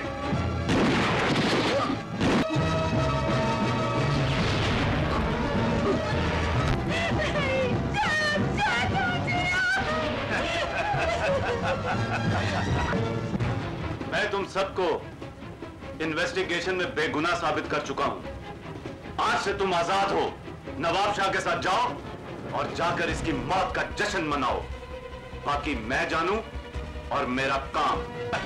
मैं तुम सबको इन्वेस्टिगेशन में बेगुनाह साबित कर चुका हूं। आज से तुम आजाद हो। नवाब शाह के साथ जाओ और जाकर इसकी मौत का जश्न मनाओ। बाकी मैं जानूं और मेरा काम।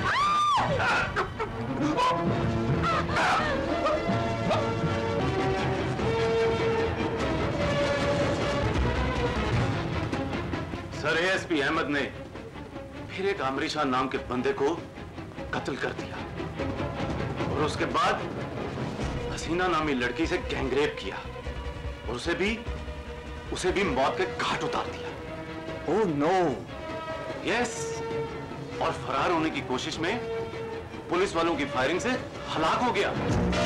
सर एएसपी अहमद ने फिर एक आमरी शाह नाम के बंदे को कत्ल कर दिया और उसके बाद हसीना नामी लड़की से गैंगरेप किया और उसे भी उसे भी मौत के घाट उतार दिया। Oh no! यस, और फरार होने की कोशिश में पुलिस वालों की फायरिंग से हलाक हो गया।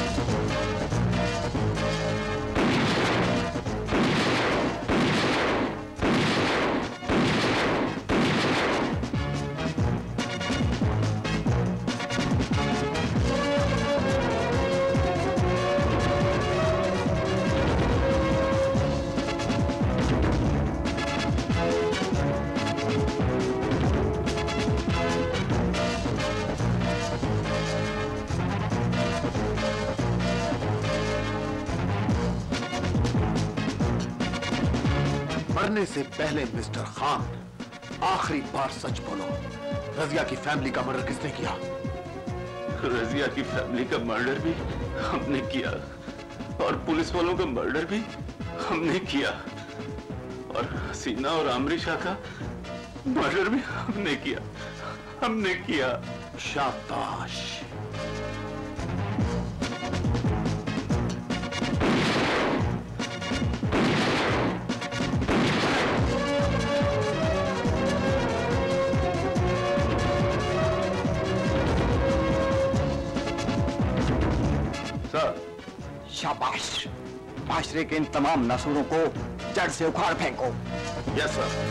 मरने से पहले मिस्टर खान, आखिरी बार सच बोलो, रजिया की फैमिली का मर्डर किसने किया? रजिया की फैमिली का मर्डर भी हमने किया और पुलिस वालों का मर्डर भी हमने किया और हसीना और आमरी शाह का मर्डर भी हमने किया हमने किया शाबाश। शाबाश। माशरे के इन तमाम नसूरों को जड़ से उखाड़ फेंको। Yes sir.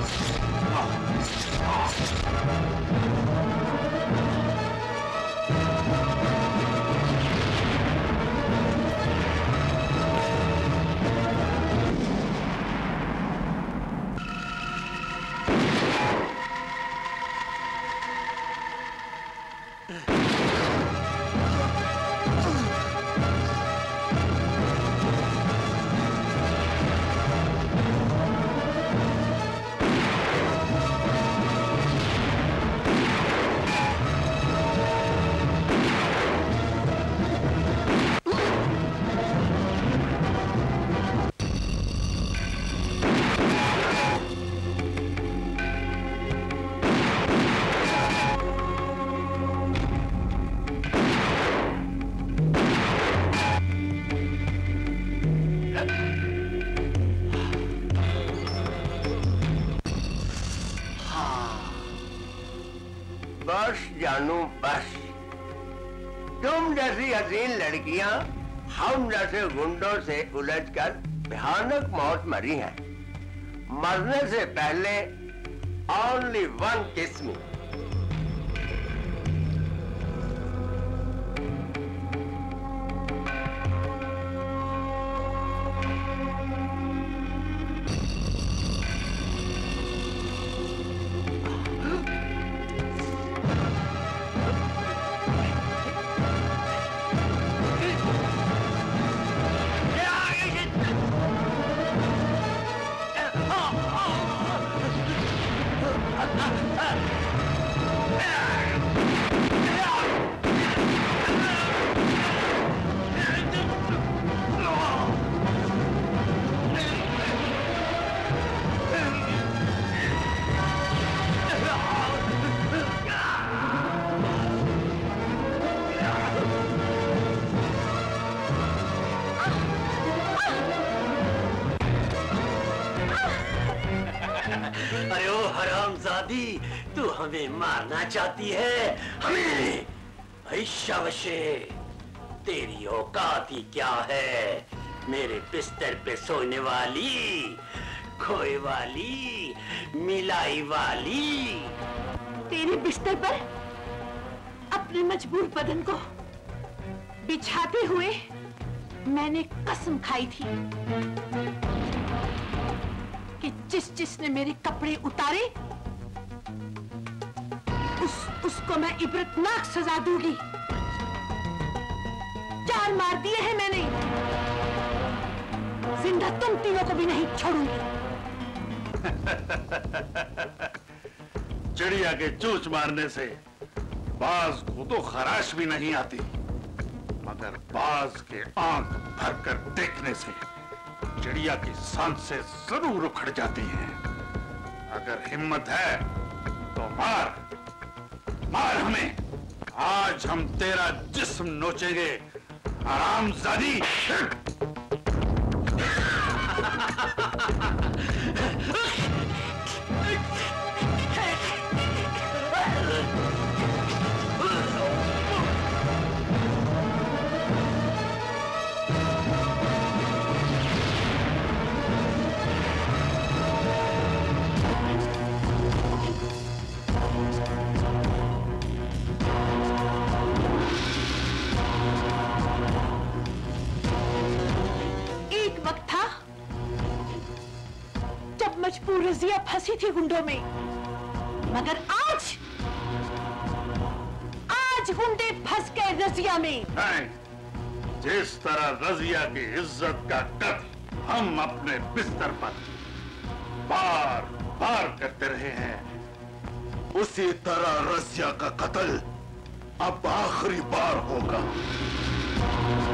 बस जानू बस, तुम जैसी हसीन लड़कियां हम जैसे गुंडों से उलझकर भयानक मौत मरी हैं। मरने से पहले ओनली वन किस मी। अरे ओ हरामजादी, तू हमें मारना चाहती है? हमें? ऐशावशे, तेरी औकात ही क्या है? मेरे बिस्तर पे सोने वाली, खोए वाली, मिलाई वाली। तेरे बिस्तर पर अपने मजबूर बदन को बिछाते हुए मैंने कसम खाई थी कि जिस जिसने मेरे कपड़े उतारे उस उसको मैं इबरतनाक सजा दूंगी। चार मार दिए हैं मैंने, जिंदा तुम तीनों को भी नहीं छोड़ूंगी। चिड़िया के चोंच मारने से बाज को तो खराश भी नहीं आती, मगर बाज के आंख भरकर देखने से चिड़िया की सांसें जरूर उखड़ जाती हैं। अगर हिम्मत है तो मार, मार हमें। आज हम तेरा जिस्म नोचेंगे, हरामजादी। मजबूर रजिया फंसी थी गुंडों में, मगर आज आज गुंडे फंस गए रजिया में। नहीं, जिस तरह रजिया की इज्जत का कत्ल हम अपने बिस्तर पर बार बार करते रहे हैं, उसी तरह रजिया का कत्ल अब आखिरी बार होगा।